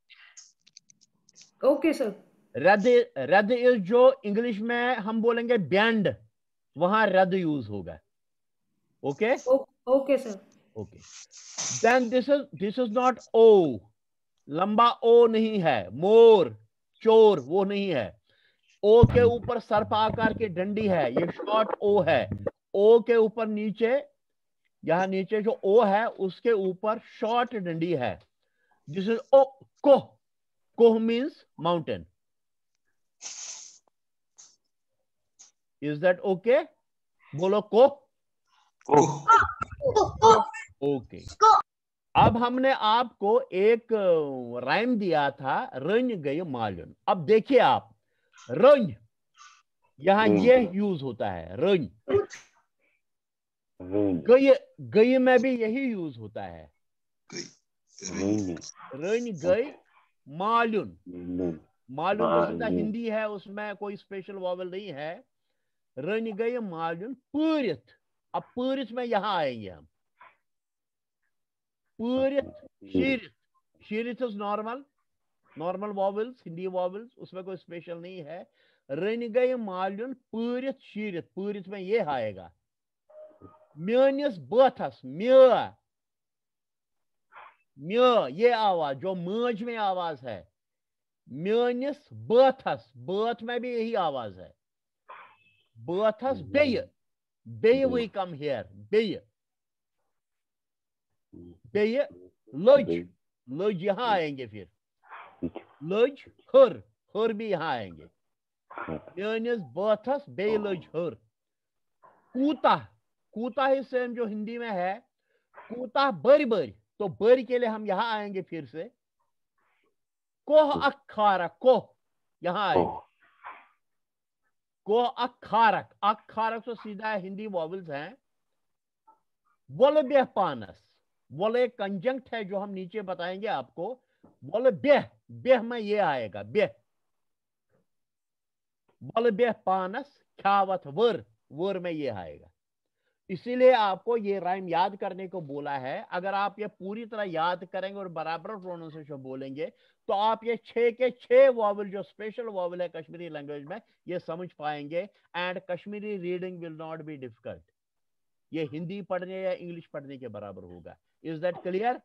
Okay sir. रद इज जो इंग्लिश में हम बोलेंगे बैंड, वहां रद यूज होगा. Okay okay sir. Okay. Then this is not ओ. लंबा ओ नहीं है. मोर, चोर वो नहीं है. ओ के ऊपर सर्प आकार की डंडी है, ये शॉर्ट ओ है. ओ के ऊपर नीचे, यहां नीचे जो ओ है उसके ऊपर शॉर्ट डंडी है. दिस इज ओ. कोह. कोह means mountain. Is that okay? बोलो को। ओके। अब हमने आपको एक राइम दिया था, रंज गई मालन। अब देखिए आप, रंज यहां ये यूज होता है, रंज। गई, गई में भी यही यूज होता है, रंज गई मालन। मालन तो सीधा हिंदी है, उसमें कोई स्पेशल वॉवल नहीं है। रन गई मालन पूरित। अब पूरित में यहां आएंगे हम, पूरित शीरित। शीरित is normal, normal vowels, Hindi vowels, उसमें कोई स्पेशल नहीं है। रन गई मालन पूरित शीरित, पूरित में ये आएगा। म्यानिस बथस, म्या, म्या ये आवाज जो मज में आवाज है। म्यानिस बथस, बथ में भी यही आवाज है। बथस बेय, बेय वी कम हियर, बेय, बेय लज, लज यहां आएंगे फिर। लज हर, हर भी यहां आएंगे। म्यानिस बथस बेय लज हर। कूता, कूता ही सेम जो हिंदी में है। कूता बरी बरी, तो बरी के लिए हम यहां आएंगे फिर से। कोह अखारक, कोह यहां आएंगे। कोह अखारक, अखारक तो सीधा हिंदी वॉवल्स हैं। वोल बेह पानस, वोल एक कंजंक्ट है जो हम नीचे बताएंगे आपको। वोल बेह, बेह में ये आएगा, बेह। वोल बेह पानस ख्यावत वर, वर में ये आएगा। इसीलिए आपको ये राइम याद करने को बोला है। अगर आप ये पूरी तरह याद करेंगे और बराबर प्रोनाउंसिएशन बोलेंगे तो आप ये 6 के 6 वॉवल जो स्पेशल वॉवल है कश्मीरी लैंग्वेज में, ये समझ पाएंगे। And Kashmiri reading will not be difficult. ये हिंदी पढ़ने या इंग्लिश पढ़ने के बराबर होगा। Is that clear?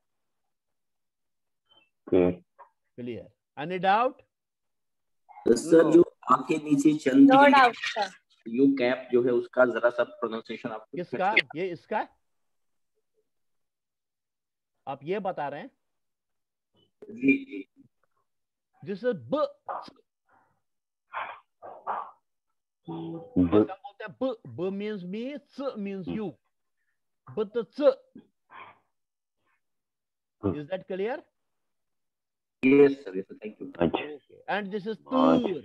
Clear? Any doubt? Sir जो आंखें नीचे चंद यू कैप जो है उसका जरा सा प्रोनाउंसिएशन आप किसका? ये इसका आप ये बता रहे हैं? जी। दिस इज ब, बोलते हैं ब, ब मीन्स मी, च मीन्स यू, but च। Is that clear? Yes sir, yes sir, thank you. Okay. And this is tur,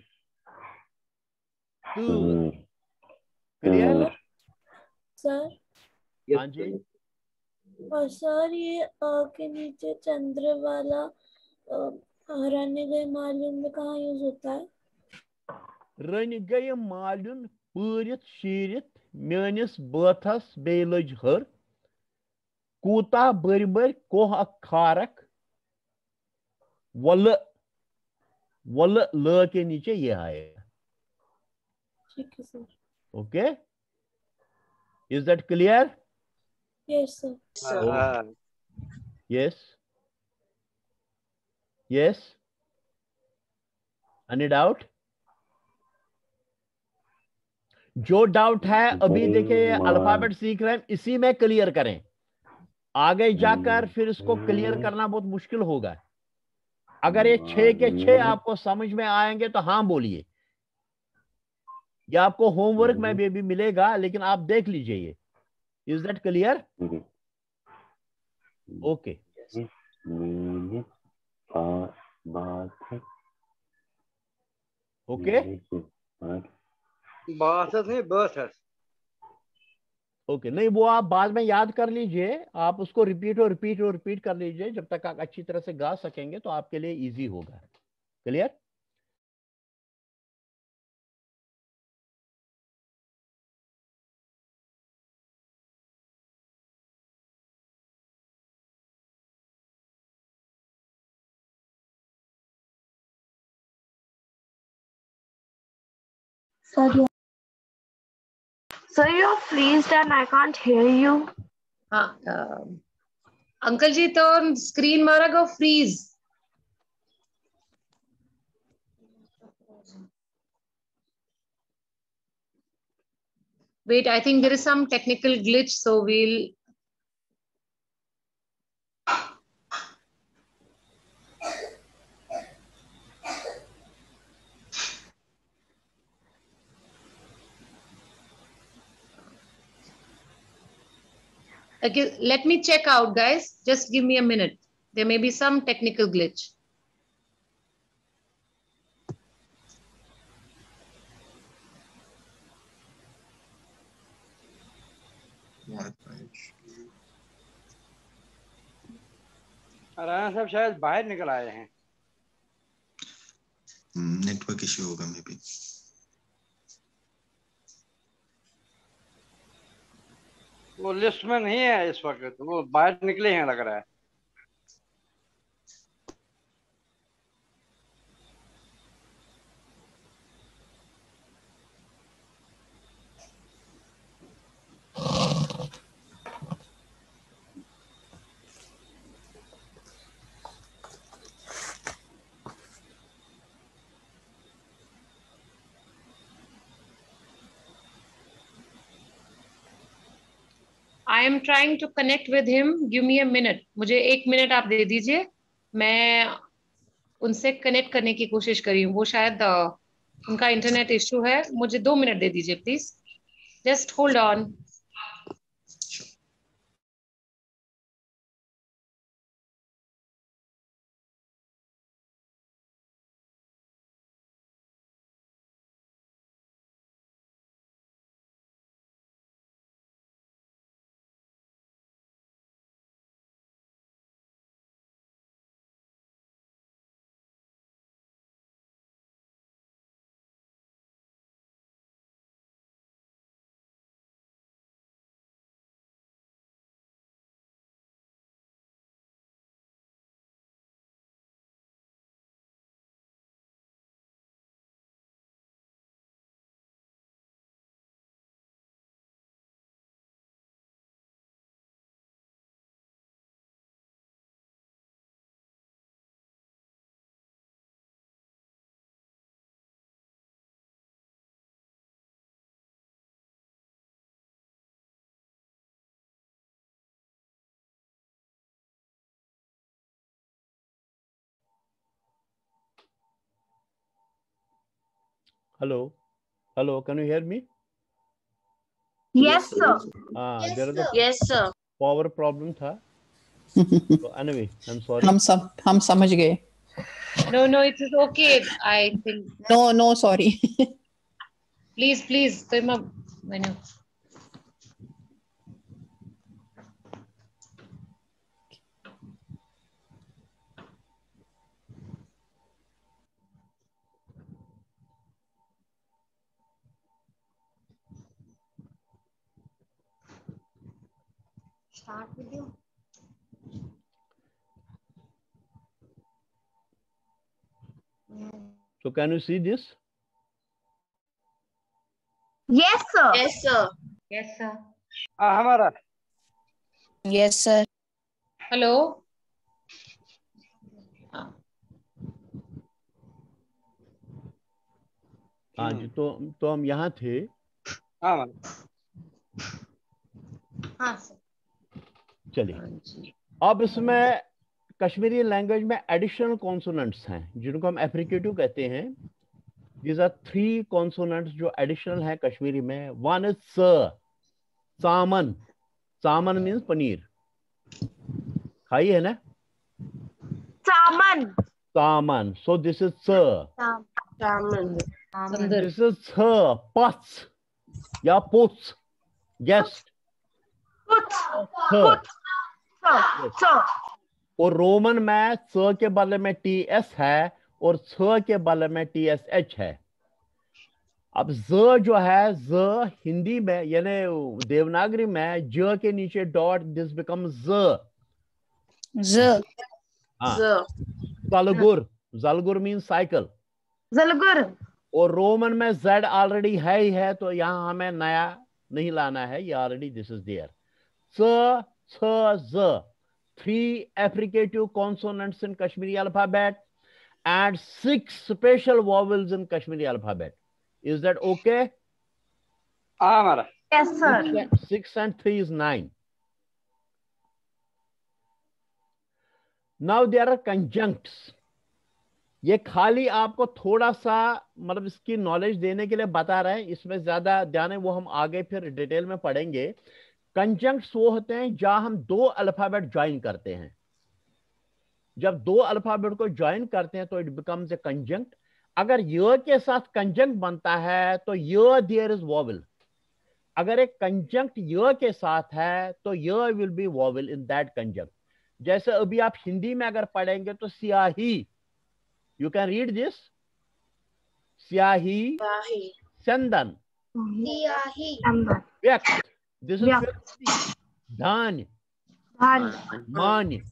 tur, clear? Sir हाँ जी। और सर ये के नीचे चंद्र वाला रन गए मालूम में कहाँ यूज होता है? रन गए मालून पूरित शीरित म्यानिस बथस बेय लज हर। कूता बर बर कोह अखारक। वल, वल ल के नीचे ये आएगा। ठीक है sir. Okay, is that clear? Yes sir. Yes, yes. Any doubt? जो डाउट है अभी देखिए अल्फाबेट सीख रहे हैं, इसी में क्लियर करें। आगे जाकर फिर इसको क्लियर करना बहुत मुश्किल होगा। अगर ये 6 के 6 आपको समझ में आएंगे तो हाँ बोलिए। ये आपको होमवर्क में भी मिलेगा, लेकिन आप देख लीजिए ये। Is that clear? Okay. Okay, okay. नहीं, वो आप बाद में याद कर लीजिए। आप उसको रिपीट और रिपीट और रिपीट कर लीजिए जब तक आप अच्छी तरह से गा सकेंगे, तो आपके लिए इजी होगा। Clear? Sir, you're freezed and I can't hear you. Uncle ji तो स्क्रीन मारा go freeze. Wait, I think there is some technical glitch, so we'll. Okay, let me check out, guys. Just give me a minute. There may be some technical glitch. Rana साहब शायद बाहर निकल आए हैं। Network issue होगा may be. वो list में नहीं है इस वक्त, वो बाहर निकले हैं लग रहा है। I am trying to connect with him. Give me a minute. मुझे 1 मिनट आप दे दीजिए, मैं उनसे कनेक्ट करने की कोशिश करी हूँ। वो शायद उनका इंटरनेट इश्यू है। मुझे 2 मिनट दे दीजिए please. Just hold on. Hello, hello. Can you hear me? Yes, sir. There is a Yes, sir. power problem था. So anyway, I'm sorry. हम समझ गए. No, it is okay. I think. No, sorry. Please. तो मैंने. Start video. So can you see this? Yes, sir. Yes, sir. Yes, sir. हमारा. Yes, sir. Hello. हाँ जी, तो हम यहाँ थे. हाँ चलिए, अब इसमें कश्मीरी लैंग्वेज में एडिशनल कॉन्सोनेंट्स हैं जिनको हम एफ्रिकेटिव कहते हैं. These are 3 कॉन्सोनेंट्स जो एडिशनल हैं कश्मीरी में. वन इज सामन. सामन मीन्स पनीर. खाई है ना? सामन. So this is Saman. This is pats या पुts. Guest. और रोमन में स के बदले में ts है और छ के बदले में tsh है. अब ज जो है, ज हिंदी में यानी देवनागरी में ज के नीचे डॉट, दिस बिकम जलगुर मीन साइकिल. और रोमन में z ऑलरेडी है ही है, तो यहां हमें नया नहीं लाना है, ये ऑलरेडी दिस इज देयर. स छ ज, 3 affricative consonants in Kashmiri alphabet and 6 special vowels in Kashmiri alphabet. Is that okay? Yes, sir. 6 and 3 is 9. Now there are conjuncts. ये खाली आपको थोड़ा सा मतलब इसकी नॉलेज देने के लिए बता रहे हैं, इसमें ज्यादा ध्यान है वो हम आगे फिर डिटेल में पढ़ेंगे. कंजंक्ट्स वो होते हैं जहां हम दो अल्फाबेट ज्वाइन करते हैं। जब दो अल्फाबेट को ज्वाइन करते हैं तो इट बिकम्स ए कंजंक्ट। अगर य के साथ कंजंक्ट बनता है तो य देयर इज वॉवल। अगर एक कंजंक्ट य के साथ है तो य will be vowel in that conjunct. जैसे अभी आप हिंदी में अगर पढ़ेंगे तो स्याही, यू कैन रीड दिस, स्याही, चंदन, व्यक्त, दिस इज धान्य, मान्य,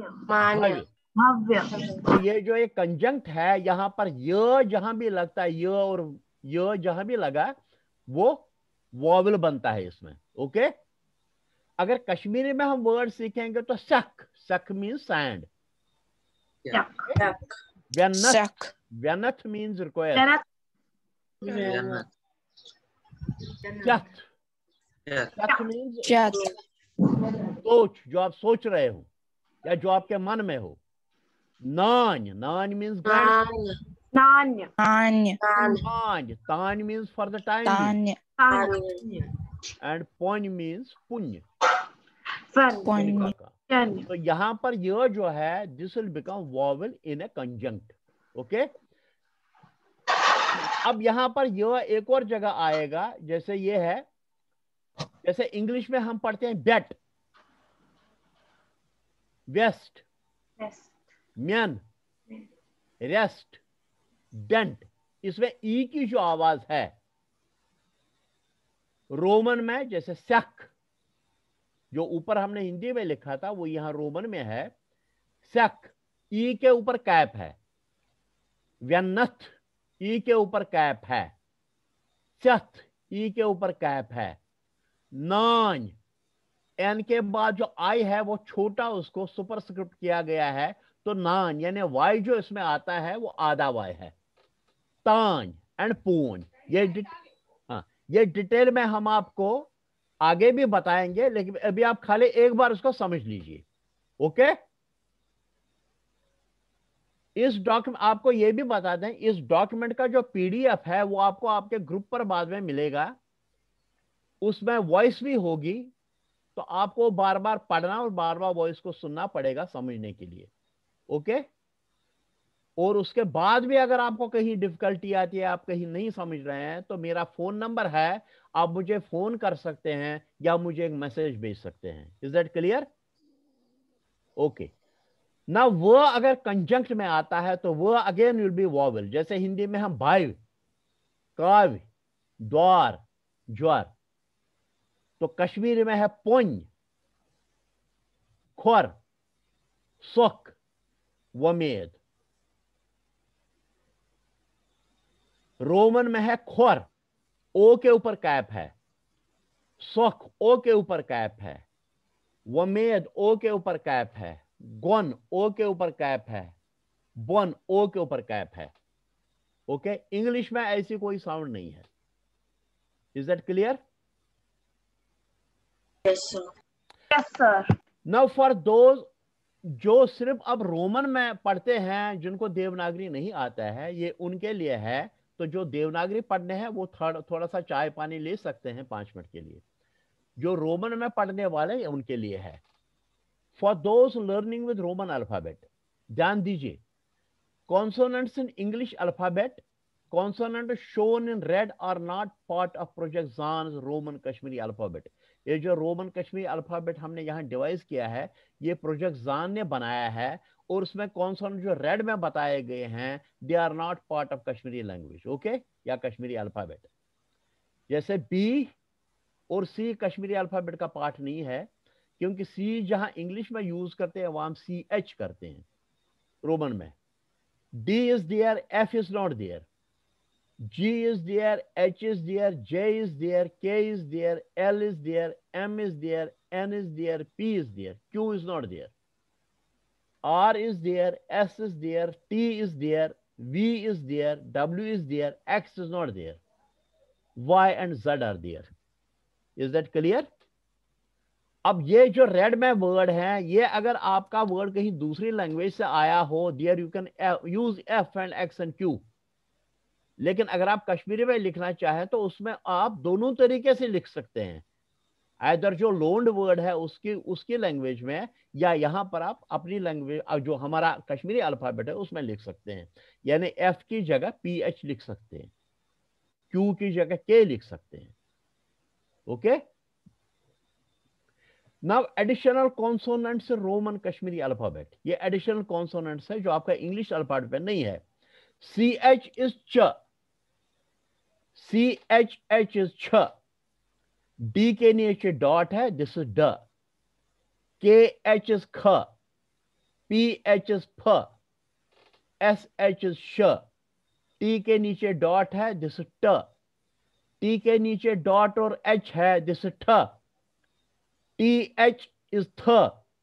भव्य। तो ये जो एक कंजंक्ट है यहाँ पर य जहां भी लगता है, य और य जहां भी लगा वो वॉवल बनता है इसमें। ओके, अगर कश्मीरी में हम वर्ड सीखेंगे तो शक, शक मीन्स सैंड, व्यनथ, व्यनथ मीन्स रिक्वेस्ट, चथ, चथ मीन्स सोच, जो आप सोच रहे हो या जो आपके मन में हो। नान्य, नान्य मीन्स नान्य, तान्य means for the time, and पुण्य मीन्स पुण्य। तो यहाँ पर यह जो है this will become vowel in a conjunct. Okay, अब यहाँ पर यह एक और जगह आएगा, जैसे ये है, जैसे इंग्लिश में हम पढ़ते हैं bet, west, men, rest, dent, इसमें ई की जो आवाज है रोमन में, जैसे सक, जो ऊपर हमने हिंदी में लिखा था वो यहां रोमन में है, सक, ई के ऊपर कैप है, व्यनथ, ई के ऊपर कैप है, चथ, ई के ऊपर कैप है, नान, एन के बाद जो आई है वो छोटा, उसको सुपरस्क्रिप्ट किया गया है, तो नान यानी वाई जो इसमें आता है वो आधा वाई है, तान एंड पून। ये डिटेल में हम आपको आगे भी बताएंगे, लेकिन अभी आप खाली एक बार उसको समझ लीजिए। ओके, इस डॉक्यूमेंट, आपको ये भी बता दें, इस डॉक्यूमेंट का जो पीडीएफ है वो आपको आपके ग्रुप पर बाद में मिलेगा, उसमें वॉइस भी होगी, तो आपको बार बार पढ़ना और बार बार वॉइस को सुनना पड़ेगा समझने के लिए। ओके, और उसके बाद भी अगर आपको कहीं डिफिकल्टी आती है, आप कहीं नहीं समझ रहे हैं, तो मेरा फोन नंबर है, आप मुझे फोन कर सकते हैं या मुझे एक मैसेज भेज सकते हैं। Is that clear? ओके, ना वो अगर कंजंक्ट में आता है तो वो अगेन विल बी वॉवल। जैसे हिंदी में हम भाई, काव्य, द्वार, ज्वार, तो कश्मीरी में है पुण्य, खोर, सुख, वमेद। रोमन में है खोर, ओ के ऊपर कैप है, सुख ओ के ऊपर कैप है, वमेद ओ के ऊपर कैप है, गुण ओ के ऊपर कैप है, बन ओ के ऊपर कैप है। ओके, इंग्लिश में ऐसी कोई साउंड नहीं है। Is that clear? Yes sir. Now for those जो सिर्फ अब रोमन में पढ़ते हैं, जिनको देवनागरी नहीं आता है, ये उनके लिए है। तो जो देवनागरी पढ़ने हैं वो थोड़ा सा चाय पानी ले सकते हैं 5 मिनट के लिए। जो रोमन में पढ़ने वाले उनके लिए है। For those learning with Roman alphabet, ध्यान दीजिए, consonants in English alphabet, consonant shown in red are not part of project ज़ान्स रोमन कश्मीरी अल्फाबेट। ये जो रोमन कश्मीरी अल्फाबेट हमने यहाँ डिवाइस किया है, ये प्रोजेक्ट ज़ान ने बनाया है, और उसमें कॉन्सोनेंट जो रेड में बताए गए हैं, they are not part of Kashmiri language. Okay, या कश्मीरी अल्फाबेट। जैसे बी और सी कश्मीरी अल्फाबेट का पार्ट नहीं है, क्योंकि सी जहां इंग्लिश में यूज करते हैं वहां हम CH करते हैं रोमन में। D is there, F is not there, G is there, H is there, J is there, K is there, L is there, M is there, N is there, P is there, Q is not there, R is there, S is there, T is there, V is there, W is there, X is not there, Y and Z are there. Is that clear? अब ये जो red में word है, ये अगर आपका word कहीं दूसरी लैंग्वेज से आया हो, there you can use F and X and Q। लेकिन अगर आप कश्मीरी में लिखना चाहें तो उसमें आप दोनों तरीके से लिख सकते हैं। आइदर जो लोन्ड वर्ड है उसकी लैंग्वेज में, या यहाँ पर आप अपनी लैंग्वेज जो हमारा कश्मीरी अल्फाबेट है उसमें लिख सकते हैं। यानी एफ की जगह PH लिख सकते हैं, क्यू की जगह K लिख सकते हैं। Okay, now additional consonants Roman Kashmiri alphabet, ये एडिशनल कॉन्सोनेंट्स है जो आपका इंग्लिश अल्फाबेट में नहीं है। CH इज च, CHH इज छ, D के नीचे डॉट है, दिस इज ड, KH इज ख, PH इज फ, SH इज श, T के नीचे डॉट है, दिस इज ट, T के नीचे डॉट और H है, दिस इज ठ, TH इज थ,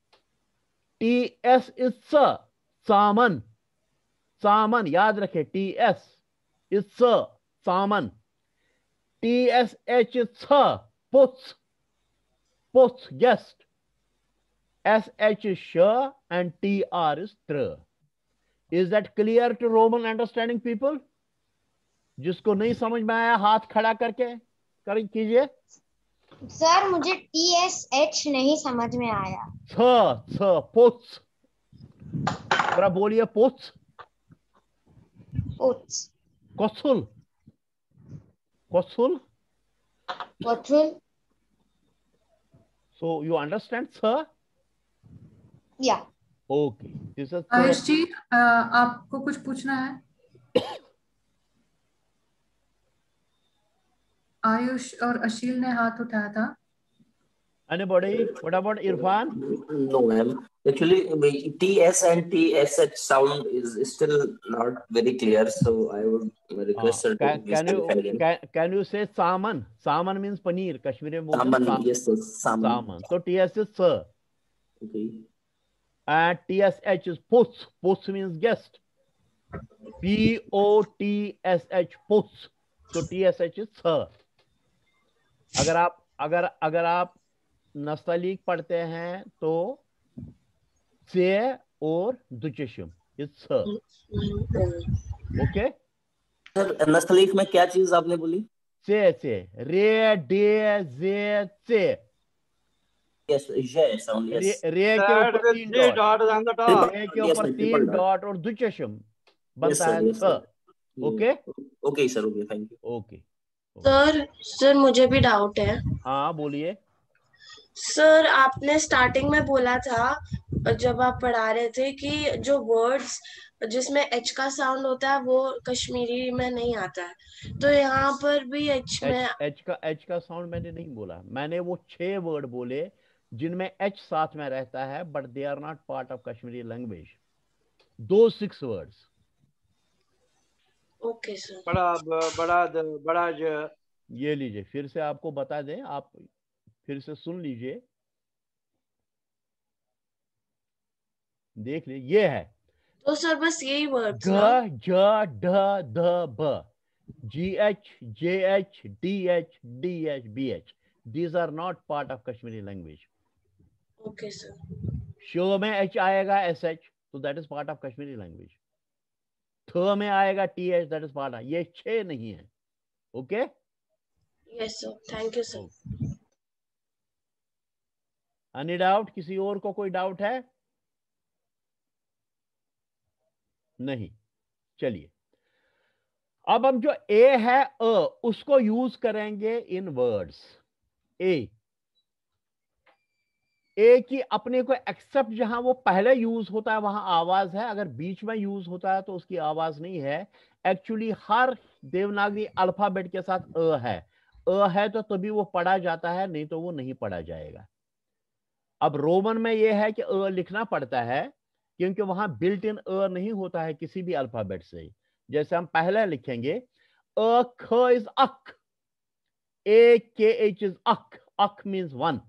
TS इज स, सामन, सामन याद रखे, TS इज स, सामन, TSH इज स, पुत्स, पुत्स, guest, SH is sure and TR is tr. Is that clear to Roman understanding people? जिसको नहीं समझ में आया हाथ खड़ा करके कीजिए। सर मुझे TSH नहीं समझ में आया। पुत्स, जरा बोलिए पुत्स। पुत्स। कोसुल, कोसुल, कोसुल। So you understand, sir? Yeah. Okay. This is Ayush जी, आपको कुछ पूछना है? आयुष और अशील ने हाथ उठाया था। Anybody? What about Irfan? No, ma'am. Actually, TS and TSH sound is still not very clear, so I would request sir to can you say saman? Saman means paneer. Kashmiri में saman. Yes, sir. Saman. So TS is sir. Okay. And TSH is puts. Puts means guest. POTSH puts. So TSH is sir. अगर आप नस्तलीक पढ़ते हैं तो से और दुचशम is स। ओके सर, नस्तलीक में क्या चीज आपने बोली? से रे डे जे से। यस, जे साउंड। यस, रे के ऊपर 3 डॉट, रे के ऊपर 3 डॉट और दुचशम बनता है स। Okay okay sir, okay, thank you. Okay sir मुझे भी डाउट है। हाँ बोलिए। सर आपने स्टार्टिंग में बोला था जब आप पढ़ा रहे थे कि जो वर्ड्स जिसमें एच का साउंड होता है वो कश्मीरी में नहीं आता है, तो यहाँ पर भी एच का साउंड मैंने नहीं बोला। मैंने वो 6 वर्ड बोले जिनमें एच साथ में रहता है, but they are not part of Kashmiri language. दो 6 वर्ड्स। Okay sir. बड़ा ये लीजिए, फिर से आपको बता दें, आप फिर से सुन लीजिए, देख लीजिए। ये है तो सर बस यही वर्ड्स ग ज ढ ध ब, GH JH DH DH BH, these are not part of Kashmiri language. Okay sir. शो में H आएगा SH, तो that is part of Kashmiri language. थ में आएगा TH, that is part of, ये 6 नहीं है। Okay yes sir, thank you sir. Any doubt? किसी और को कोई डाउट है? नहीं। चलिए, अब हम जो ए है उसको यूज करेंगे इन वर्ड्स। ए की अपने को एक्सेप्ट जहां वो पहले यूज होता है वहां आवाज है, अगर बीच में यूज होता है तो उसकी आवाज नहीं है। एक्चुअली हर देवनागरी अल्फाबेट के साथ अ है तो तभी वो पढ़ा जाता है, नहीं तो वो नहीं पढ़ा जाएगा। अब रोमन में ये है कि अ लिखना पड़ता है, क्योंकि वहां बिल्ट इन अ नहीं होता है किसी भी अल्फाबेट से। जैसे हम पहले लिखेंगे अ ख इज अक, ए के एच इज अक, अक means 1।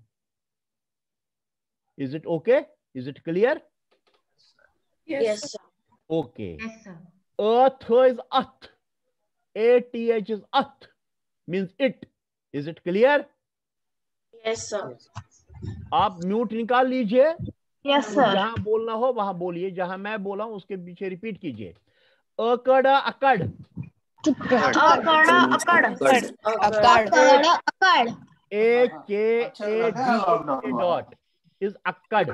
Is it okay? Is it clear? Yes sir. Okay. Yes sir. Earth is at, ATH is at, means it. Is it clear? Yes sir. आप म्यूट निकाल लीजिए। Yes sir. जहां बोलना हो वहां बोलिए, जहां मैं बोला हूं उसके पीछे रिपीट कीजिए। अकड़ अकड़, अकड़ अकड़, अकड़ अकड़, AKAD dot is akkad.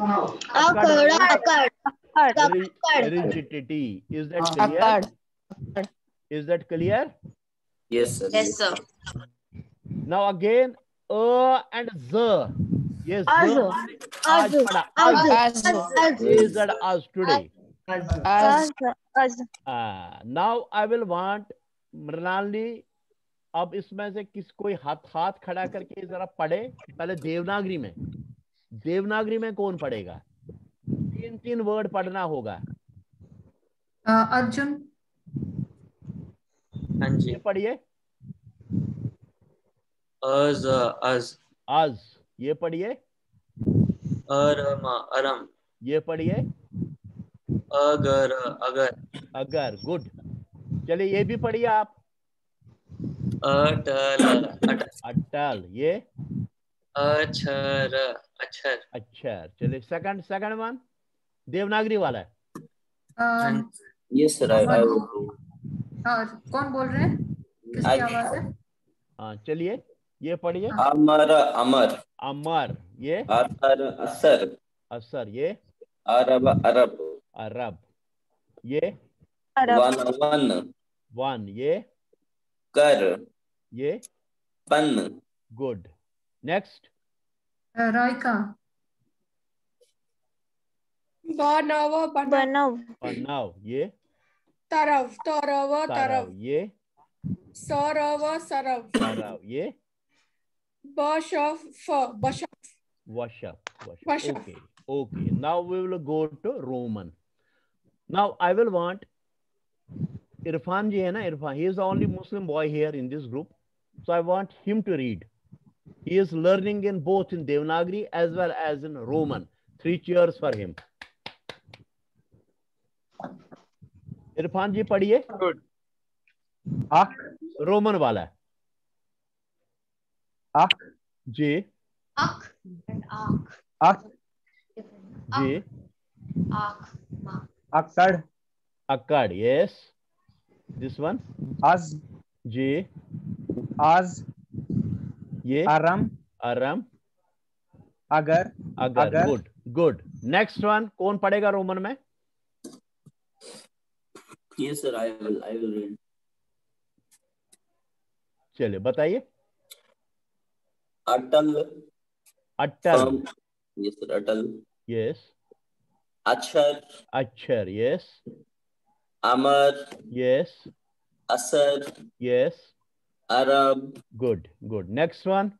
Rigidity. Is that clear? Is that clear? Yes, sir. Yes, sir. Now again, and z. Yes, Az is that as today. Now I will want Mrinali, अब इसमें से किस कोई हाथ खड़ा करके जरा पढ़े। पहले देवनागरी में, देवनागरी में कौन पढ़ेगा? 3 वर्ड पढ़ना होगा। अर्जुन। हाँ जी, पढ़िए। अज, ये पढ़िए। अरम, ये पढ़िए। अगर, गुड। चलिए ये भी पढ़िए आप। अटल, ये अक्षर। चलिए सेकंड वन देवनागरी वाला है। यस सर, कौन बोल रहे हैं? किसकी आवाज है? हाँ चलिए ये पढ़िए। अमर, ये असर, ये अरब, ये वन, ये ये पन। गुड। नेक्स्ट राइका। बनव, ये तरव, ये सरव, ये वशफ। Okay. Now we will go to Roman. Now I will want Irfan ji hai na, Irfan. He is the only Muslim boy here in this group. So I want him to read. He is learning in both in Devanagari as well as in Roman. 3 cheers for him. Irfan ji पढ़िए। Good. Roman वाला है। जी। जी। अक्कड़, yes. This one. Az. Ji. Az. ये अरम, अगर। Good. Next one कौन पढ़ेगा Roman में? Yes sir, I will read. चलिए बताइए। अटल। Yes sir, अटल। Yes. अक्षर। Yes. अमर। Yes. असर। Yes. अरब। Good. Next one.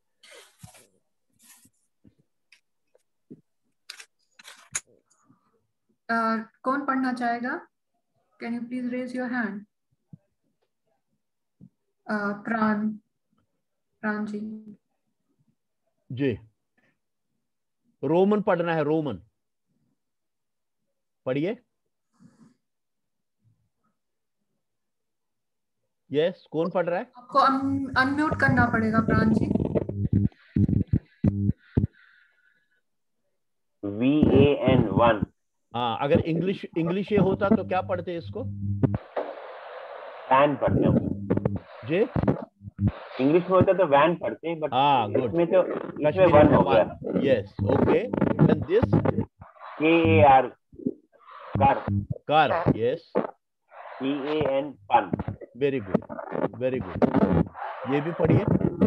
कौन पढ़ना चाहेगा? Can you please raise your hand? प्राण जी। जी। रोमन पढ़ना है, रोमन पढ़िए। यस, कौन पढ़ रहा है? आपको अनम्यूट करना पड़ेगा प्राण जी। VAN1। हाँ, अगर इंग्लिश ये होता तो क्या पढ़ते इसको? वैन पढ़ते हैं जी। इंग्लिश में होता तो वैन पढ़ते हैं, बट इसमें तो इसमें वन हो गया। Yes, okay. Then this KAR, कार। यस। PAN, पन। Very good. ये भी पढ़िए।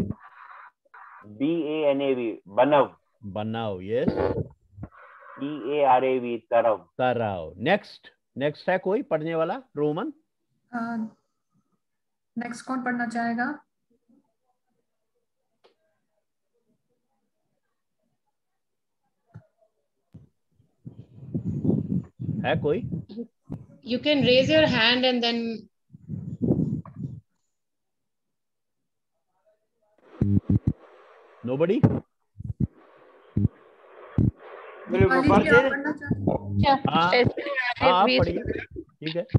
BANAV, बनव। यस। TARAV, तरव। नेक्स्ट है कोई पढ़ने वाला रोमन? नेक्स्ट कौन पढ़ना चाहेगा? है कोई? You can raise your hand and then nobody? हाँ पढ़िए, ठीक है।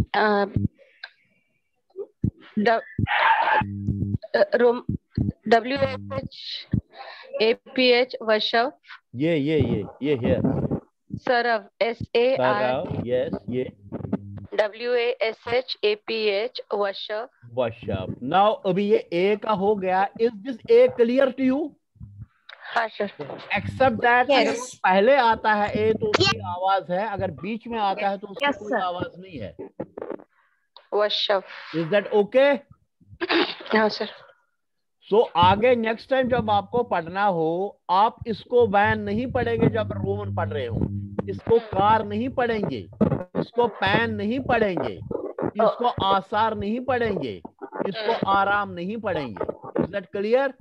WSH वशव। ये है। सरव, SAR। यस, ये। WASH APH वशव। वर्कशॉप। नाउ अभी ये ए का हो गया। Is this a clear to you? हाँ सर। एक्सेप्ट दैट अगर वो पहले आता है ए तो उसकी आवाज है, अगर बीच में आता है तो उसकी कोई आवाज नहीं है। वर्कशॉप। Is that okay? हाँ सर। सो आगे नेक्स्ट टाइम जब आपको पढ़ना हो, आप इसको वैन नहीं पढ़ेंगे जब रोमन पढ़ रहे हो, इसको कार नहीं पढ़ेंगे, इसको पैन नहीं पढ़ेंगे, इसको आसार नहीं पढ़ेंगे, इसको आराम नहीं पढ़ेंगे। Is that clear?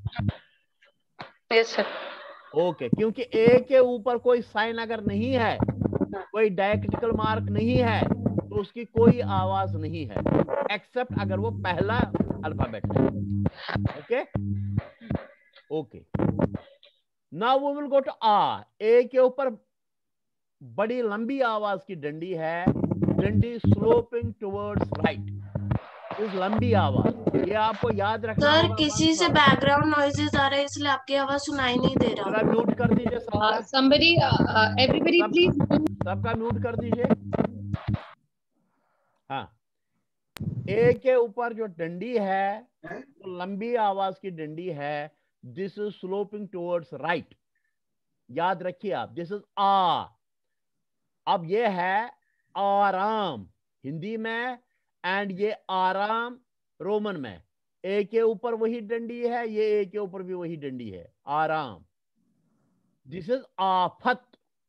Yes sir. Okay, क्योंकि ए के ऊपर कोई साइन अगर नहीं है, कोई डायक्रिटिकल मार्क नहीं है, तो उसकी कोई आवाज नहीं है, एक्सेप्ट अगर वो पहला अल्फाबेट है। Okay okay, now we will go to आ। ए के ऊपर बड़ी लंबी आवाज की डंडी है, डंडी स्लोपिंग टुवर्ड्स राइट। इस लंबी आवाज, ये आपको याद रखना सर होगा। किसी से बैकग्राउंड नॉइजेस आ रहे हैं इसलिए आपकी आवाज सुनाई नहीं दे रहा। जरा म्यूट कर दीजिए सबका। somebody everybody please सबका म्यूट कर दीजिए। हाँ, ए के ऊपर जो डंडी है तो लंबी आवाज की डंडी है। This is sloping towards right, याद रखिए आप। दिस इज आ। अब ये है आराम हिंदी में, एंड ये आराम रोमन में। ए के ऊपर वही डंडी है, ये ए के ऊपर भी वही डंडी है, आराम। दिस इज आफत,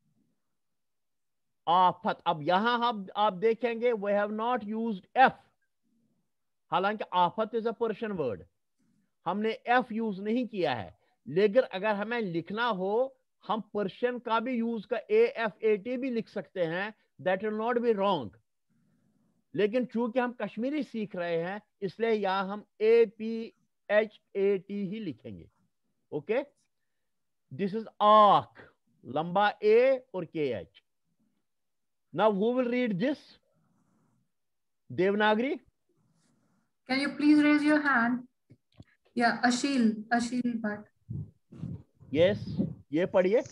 आफत। अब यहां आप देखेंगे we have not used F, हालांकि आफत इज अ पर्शियन वर्ड, हमने एफ यूज नहीं किया है। लेकिन अगर हमें लिखना हो, हम पर्शियन का भी यूज का AFAT भी लिख सकते हैं, that will not be wrong. लेकिन चूंकि हम कश्मीरी सीख रहे हैं, इसलिए यहां हम APHAT ही लिखेंगे। ओके, दिस इज आख, लंबा ए और KH। Now who will read this? Devanagari? Can you please raise your hand? Yeah, Ashil Bhatt. Yes, ये पढ़िए।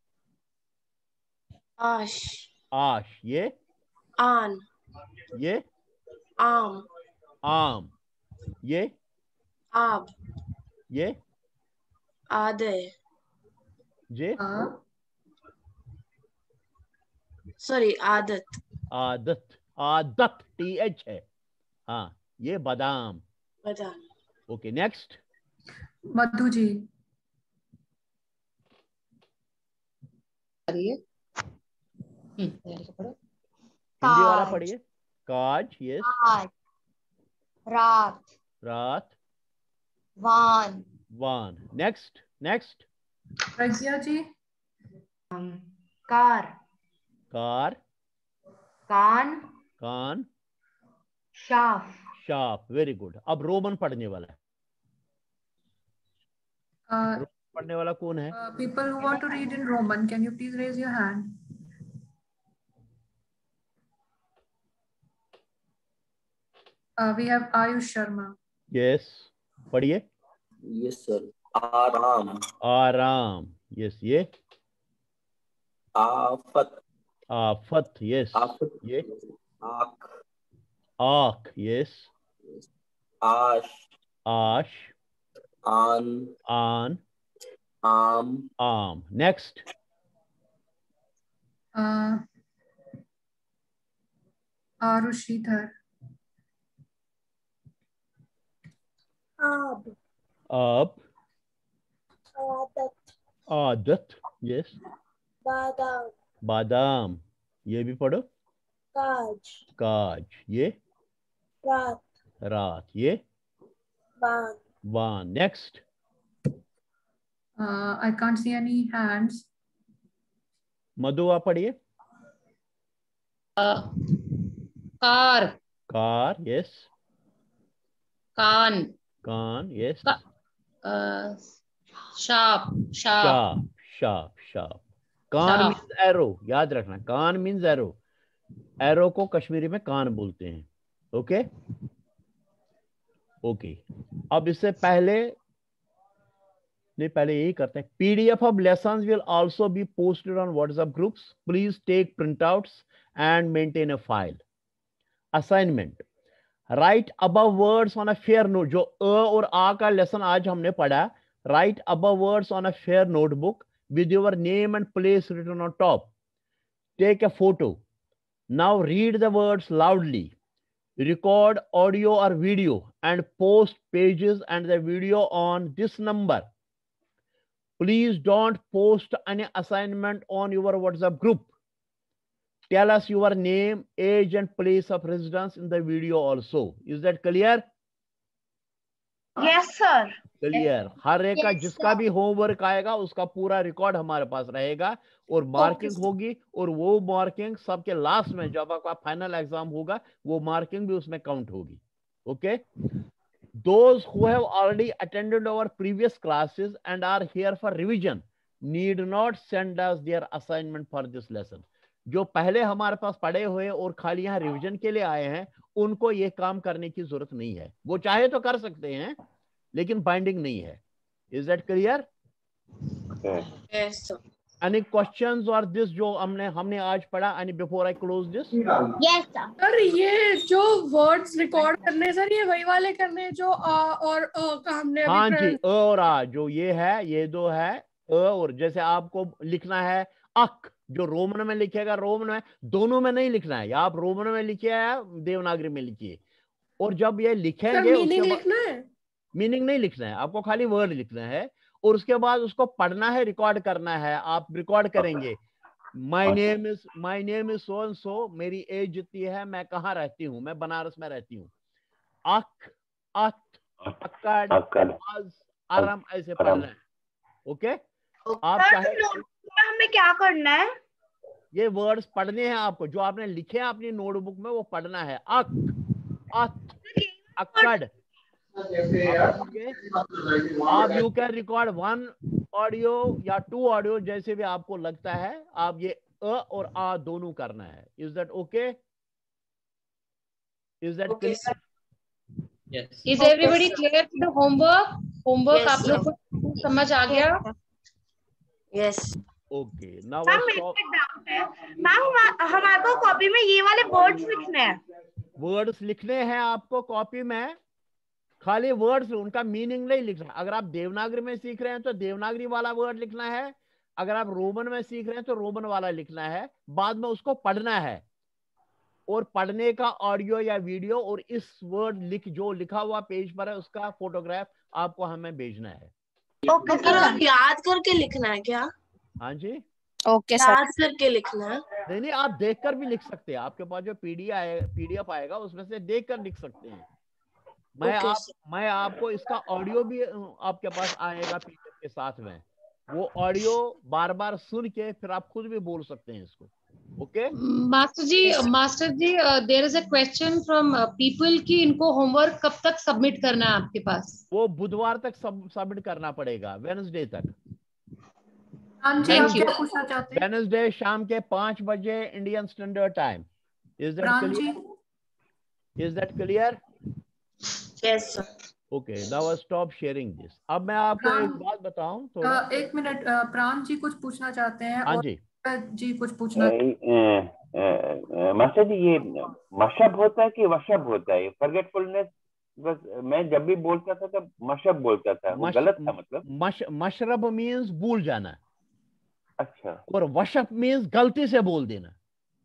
आश। आश। ये आन। ये आम। आम। ये आब। ये आदे। जे सॉरी आदत। आदत, आदत TH है। हाँ, ये बादाम। बादाम। Okay, next. मधु जी। हिंदी वाला पढ़िए। काज। यस। रात। रात। वान। वान। नेक्स्ट। प्रज्ञा जी। कार। कार। कान। कान। शाफ। Sharp, very good. अब रोमन पढ़ने वाला है। रोमन पढ़ने वाला कौन है? People who want to read in Roman, can you please raise your hand? We have Ayush Sharma. Yes, पढ़िए। Yes sir. आराम। आराम। Yes, ये आफत। आफत। Yes. आफत। ये आख। आख। Yes. आश। आश। आन। आन। आम। आम। Next. Arushidhar. आब। अब। आदत। आदत। Yes. बादाम। बादाम। ये भी पढ़ो। काज। काज। ये रात। रात। ये वान। वान। Next. I can't see any hands. Madhu आप पढ़िए। कार। कार। Yes. कान। कान। Yes. शार्प। शार्प। कान मीन्स एरो, याद रखना। कान मीन्स एरो। एरो को कश्मीरी में कान बोलते हैं। Okay okay. अब इससे पहले यही करते हैं। PDF of lessons will also be posted on WhatsApp groups. Please take printouts and maintain a file. Assignment. Write above words on a fair note, जो अ और आ का लेसन आज हमने पढ़ा, write above words on a fair notebook with your name and place written on top. Take a photo. Now read the words loudly. Record audio or video and post pages and the video on this number. Please don't post any assignment on your WhatsApp group. Tell us your name, age and place of residence in the video also. Is that clear? Yes, sir. Clear? हर एक का जिसका भी homework आएगा उसका पूरा record हमारे पास रहेगा और मार्किंग होगी, और वो मार्किंग सबके लास्ट में जब आपका फाइनल एग्जाम होगा वो मार्किंग भी उसमें काउंट होगी. Okay? Those who have already attended our previous classes and are here for revision need not send us their assignment for this lesson. जो पहले हमारे पास पढ़े हुए और खाली यहाँ रिवीजन के लिए आए हैं उनको ये काम करने की जरूरत नहीं है. वो चाहे तो कर सकते हैं लेकिन बाइंडिंग नहीं है. Is that clear? Yes, sir. Any questions or this जो हमने आज पढ़ा? Any before I close this? Yes sir. Sir ये जो वर्ड्स रिकॉर्ड करने सर ये वही वाले करने जो आ और अ का हमने हाँ जी, अ और आ जो ये है, ये दो है अ और, जैसे आपको लिखना है अक, जो रोमन में लिखेगा रोमन में, दोनों में नहीं लिखना है. आप रोमन में लिखिए या देवनागरी में लिखिए, और जब ये लिखेंगे मीनिंग लिखना है, मीनिंग नहीं लिखना है, आपको खाली वर्ड लिखना है और उसके बाद उसको पढ़ना है, रिकॉर्ड करना है. आप रिकॉर्ड करेंगे my name is so and so, मेरी एज जितनी है, मैं कहाँ रहती हूँ, मैं बनारस में रहती हूँ. अक, अत, अक्कड़, अज, अरम, ऐसे पढ़ना है. ओके? आप चाहे हमें क्या करना है? ये वर्ड्स पढ़ने हैं आपको, जो आपने लिखे हैं अपनी नोटबुक में वो पढ़ना है. अक, अत, अक्कड़. आप यू कैन रिकॉर्ड 1 ऑडियो या 2 ऑडियो, जैसे भी आपको लगता है. आप ये अ और आ दोनों करना है. Is that okay? Is that clear? Yes. Is everybody clear to the homework? Homework आप लोग को समझ आ गया? यस. ओके. नाउ मैम हमारे को कॉपी में ये वाले वर्ड्स लिखने हैं. वर्ड्स लिखने हैं आपको कॉपी में, खाली वर्ड्स, उनका मीनिंग नहीं लिखना. अगर आप देवनागरी में सीख रहे हैं तो देवनागरी वाला वर्ड लिखना है, अगर आप रोमन में सीख रहे हैं तो रोमन वाला लिखना है. बाद में उसको पढ़ना है और पढ़ने का ऑडियो या वीडियो और इस वर्ड जो लिखा हुआ पेज पर है उसका फोटोग्राफ आपको हमें भेजना है. Okay sir. याद करके लिखना है क्या? हाँ जी. Okay sir. याद करके लिखना है? नहीं, आप देखकर भी लिख सकते हैं. आपके पास जो पीडीएफ आएगा उसमें से देखकर लिख सकते हैं. मैं आपको इसका ऑडियो भी आपके पास आएगा पीडीएफ के साथ में. वो ऑडियो बार बार सुन के फिर आप खुद भी बोल सकते हैं इसको. Okay master ji there is a question from people कि इनको होमवर्क कब तक सबमिट करना है आपके पास? वो बुधवार तक सबमिट करना पड़ेगा, वेडनेसडे तक. वेडनेसडे शाम के 5 बजे Indian standard time. Is that clear? Yes, sir. Okay, now I'll stop sharing this. अब मैं आपको एक बात बताऊं तो एक मिनट, प्राण जी कुछ पूछना चाहते हैं. हाँ जी. जी कुछ पूछना. मास्टर जी ये मशब होता है कि वशब होता है? फॉरगेटफुलनेस, बस मैं जब भी बोलता था तब मशब बोलता था, वो गलत था. मतलब मशरब मीन्स भूल जाना. अच्छा. और वशब मीन्स गलती से बोल देना,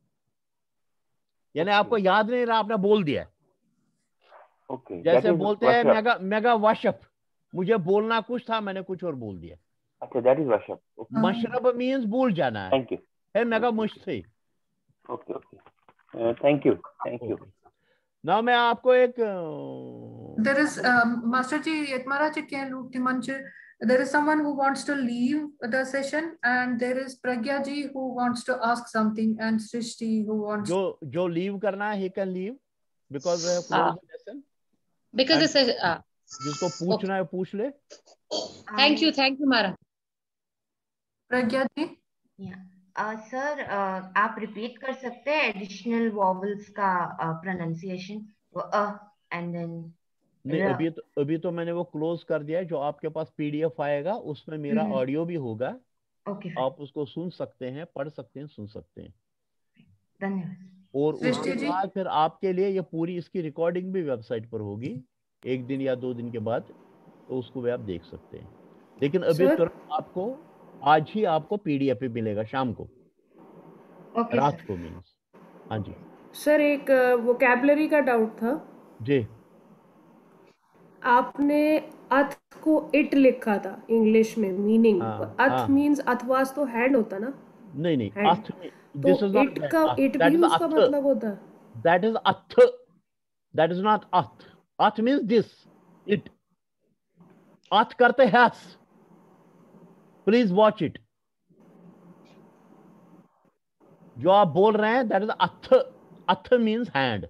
यानी आपको याद नहीं रहा, आपने बोल दिया. Okay, जैसे बोलते हैं मेगा वशप, मुझे बोलना कुछ था, मैंने कुछ और बोल दिया. अच्छा, दैट इज वशप. मशरब मींस भूल जाना है. Thank you. है मेगा मुश्ती. Okay okay, thank you. Now मैं आपको एक देयर इज मास्टर जी इतमारा चिकन लूटी मंच. There is someone who wants to leave the session and there is Pragya ji who wants to ask something and Srishti who wants जो leave करना है he can leave because we have closed the lesson. Because this is जिसको पूछना है पूछ ले. Thank you मारा. प्रज्ञा जी. Sir आप रिपीट कर सकते हैं एडिशनल वॉवल्स का प्रोनाउंसिएशन एंड देन? नहीं, अभी तो मैंने वो क्लोज कर दिया है. जो आपके पास पीडीएफ आएगा उसमें मेरा ऑडियो भी होगा. ओके. आप उसको सुन सकते हैं, पढ़ सकते हैं, सुन सकते हैं. धन्यवाद. और उसके बाद फिर आपके लिए ये पूरी इसकी रिकॉर्डिंग भी वेबसाइट पर होगी 1 दिन या 2 दिन के बाद, तो उसको भी आप देख सकते हैं। लेकिन अभी तुरंत आपको आज ही आपको पीडीएफ भी मिलेगा शाम को, रात को मीन्स। हाँ जी सर, एक वोकैबुलरी का डाउट था जी। आपने अथ को इट लिखा था इंग्लिश में मीनिंग, अथ मींस अथवास तो हैंड होता ना? नहीं नहीं, अथ तो इट का इट भी उसका मतलब होता है? दैट इज अथ, दैट इज नॉट अथ। अथ मींस दिस, इट। अथ करते हैस, प्लीज वॉच इट। जो आप बोल रहे हैं दैट इज अथ, अथ मींस हैंड।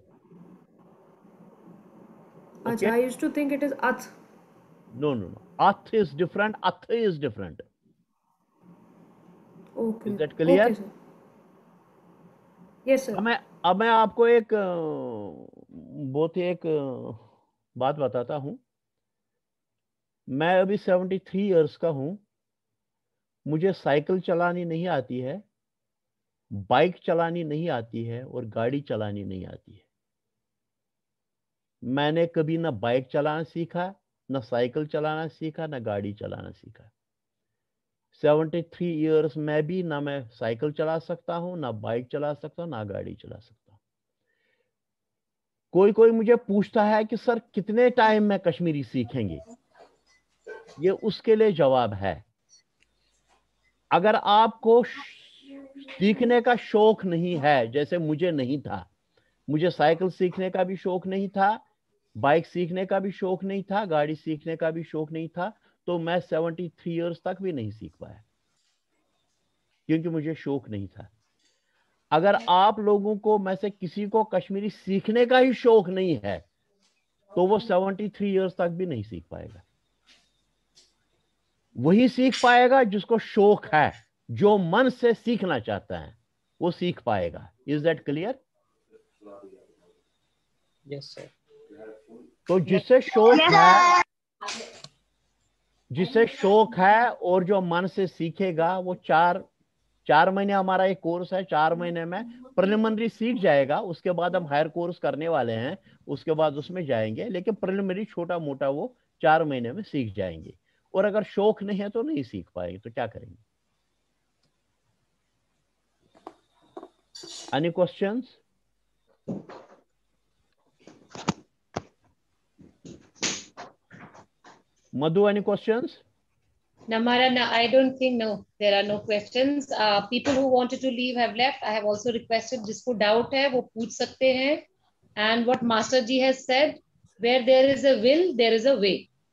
अच्छा, I used to think it is ath. No, no, no. Ath is different. Ath is different. Okay. Is that clear? Okay, sir. Yes, sir. अब मैं आपको एक बहुत ही एक बात बताता हूं। मैं अभी 73 इयर्स का हूं। मुझे साइकिल चलानी नहीं आती है, बाइक चलानी नहीं आती है और गाड़ी चलानी नहीं आती है। मैंने कभी ना बाइक चलाना सीखा, ना साइकिल चलाना सीखा, ना गाड़ी चलाना सीखा। 73 इयर्स में भी ना मैं साइकिल चला सकता हूं, ना बाइक चला सकता हूं, ना गाड़ी चला सकता हूं। कोई कोई मुझे पूछता है कि सर कितने टाइम में कश्मीरी सीखेंगे? ये उसके लिए जवाब है, अगर आपको सीखने का शौक नहीं है, जैसे मुझे नहीं था, मुझे साइकिल सीखने का भी शौक नहीं था, बाइक सीखने का भी शौक नहीं था, गाड़ी सीखने का भी शौक नहीं था, तो मैं 73 इयर्स तक भी नहीं सीख पाया, क्योंकि मुझे शौक नहीं था। अगर आप लोगों को में से किसी को कश्मीरी सीखने का ही शौक नहीं है, तो वो 73 इयर्स तक भी नहीं सीख पाएगा। वही सीख पाएगा जिसको शौक है, जो मन से सीखना चाहता है वो सीख पाएगा। Is that clear? Yes sir. तो जिससे शौक है और जो मन से सीखेगा, वो 4 महीने हमारा एक कोर्स है, 4 महीने में प्रिलिमिनरी सीख जाएगा। उसके बाद हम हायर कोर्स करने वाले हैं, उसके बाद उसमें जाएंगे, लेकिन प्रिलिमिनरी छोटा मोटा वो 4 महीने में सीख जाएंगे। और अगर शौक नहीं है तो नहीं सीख पाएंगे, तो क्या करेंगे? Any questions? Madhu, any questions? Namara, no, I don't think, no, there are no questions. People who wanted to leave have left. I have also requested, जिसको doubt है वो पूछ सकते हैं. And what Master Ji has said, where there is a will, there is a way.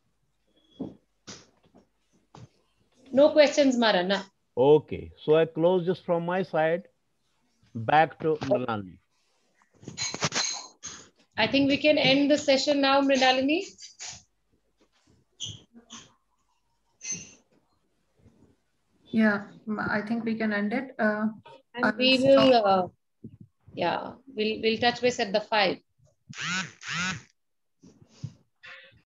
No questions, Marana. Okay, so I close this from my side. Back to Mrinalini. I think we can end the session now, Mrinalini. Yeah, I think we can end it. And we will, yeah, we'll touch base at the 5.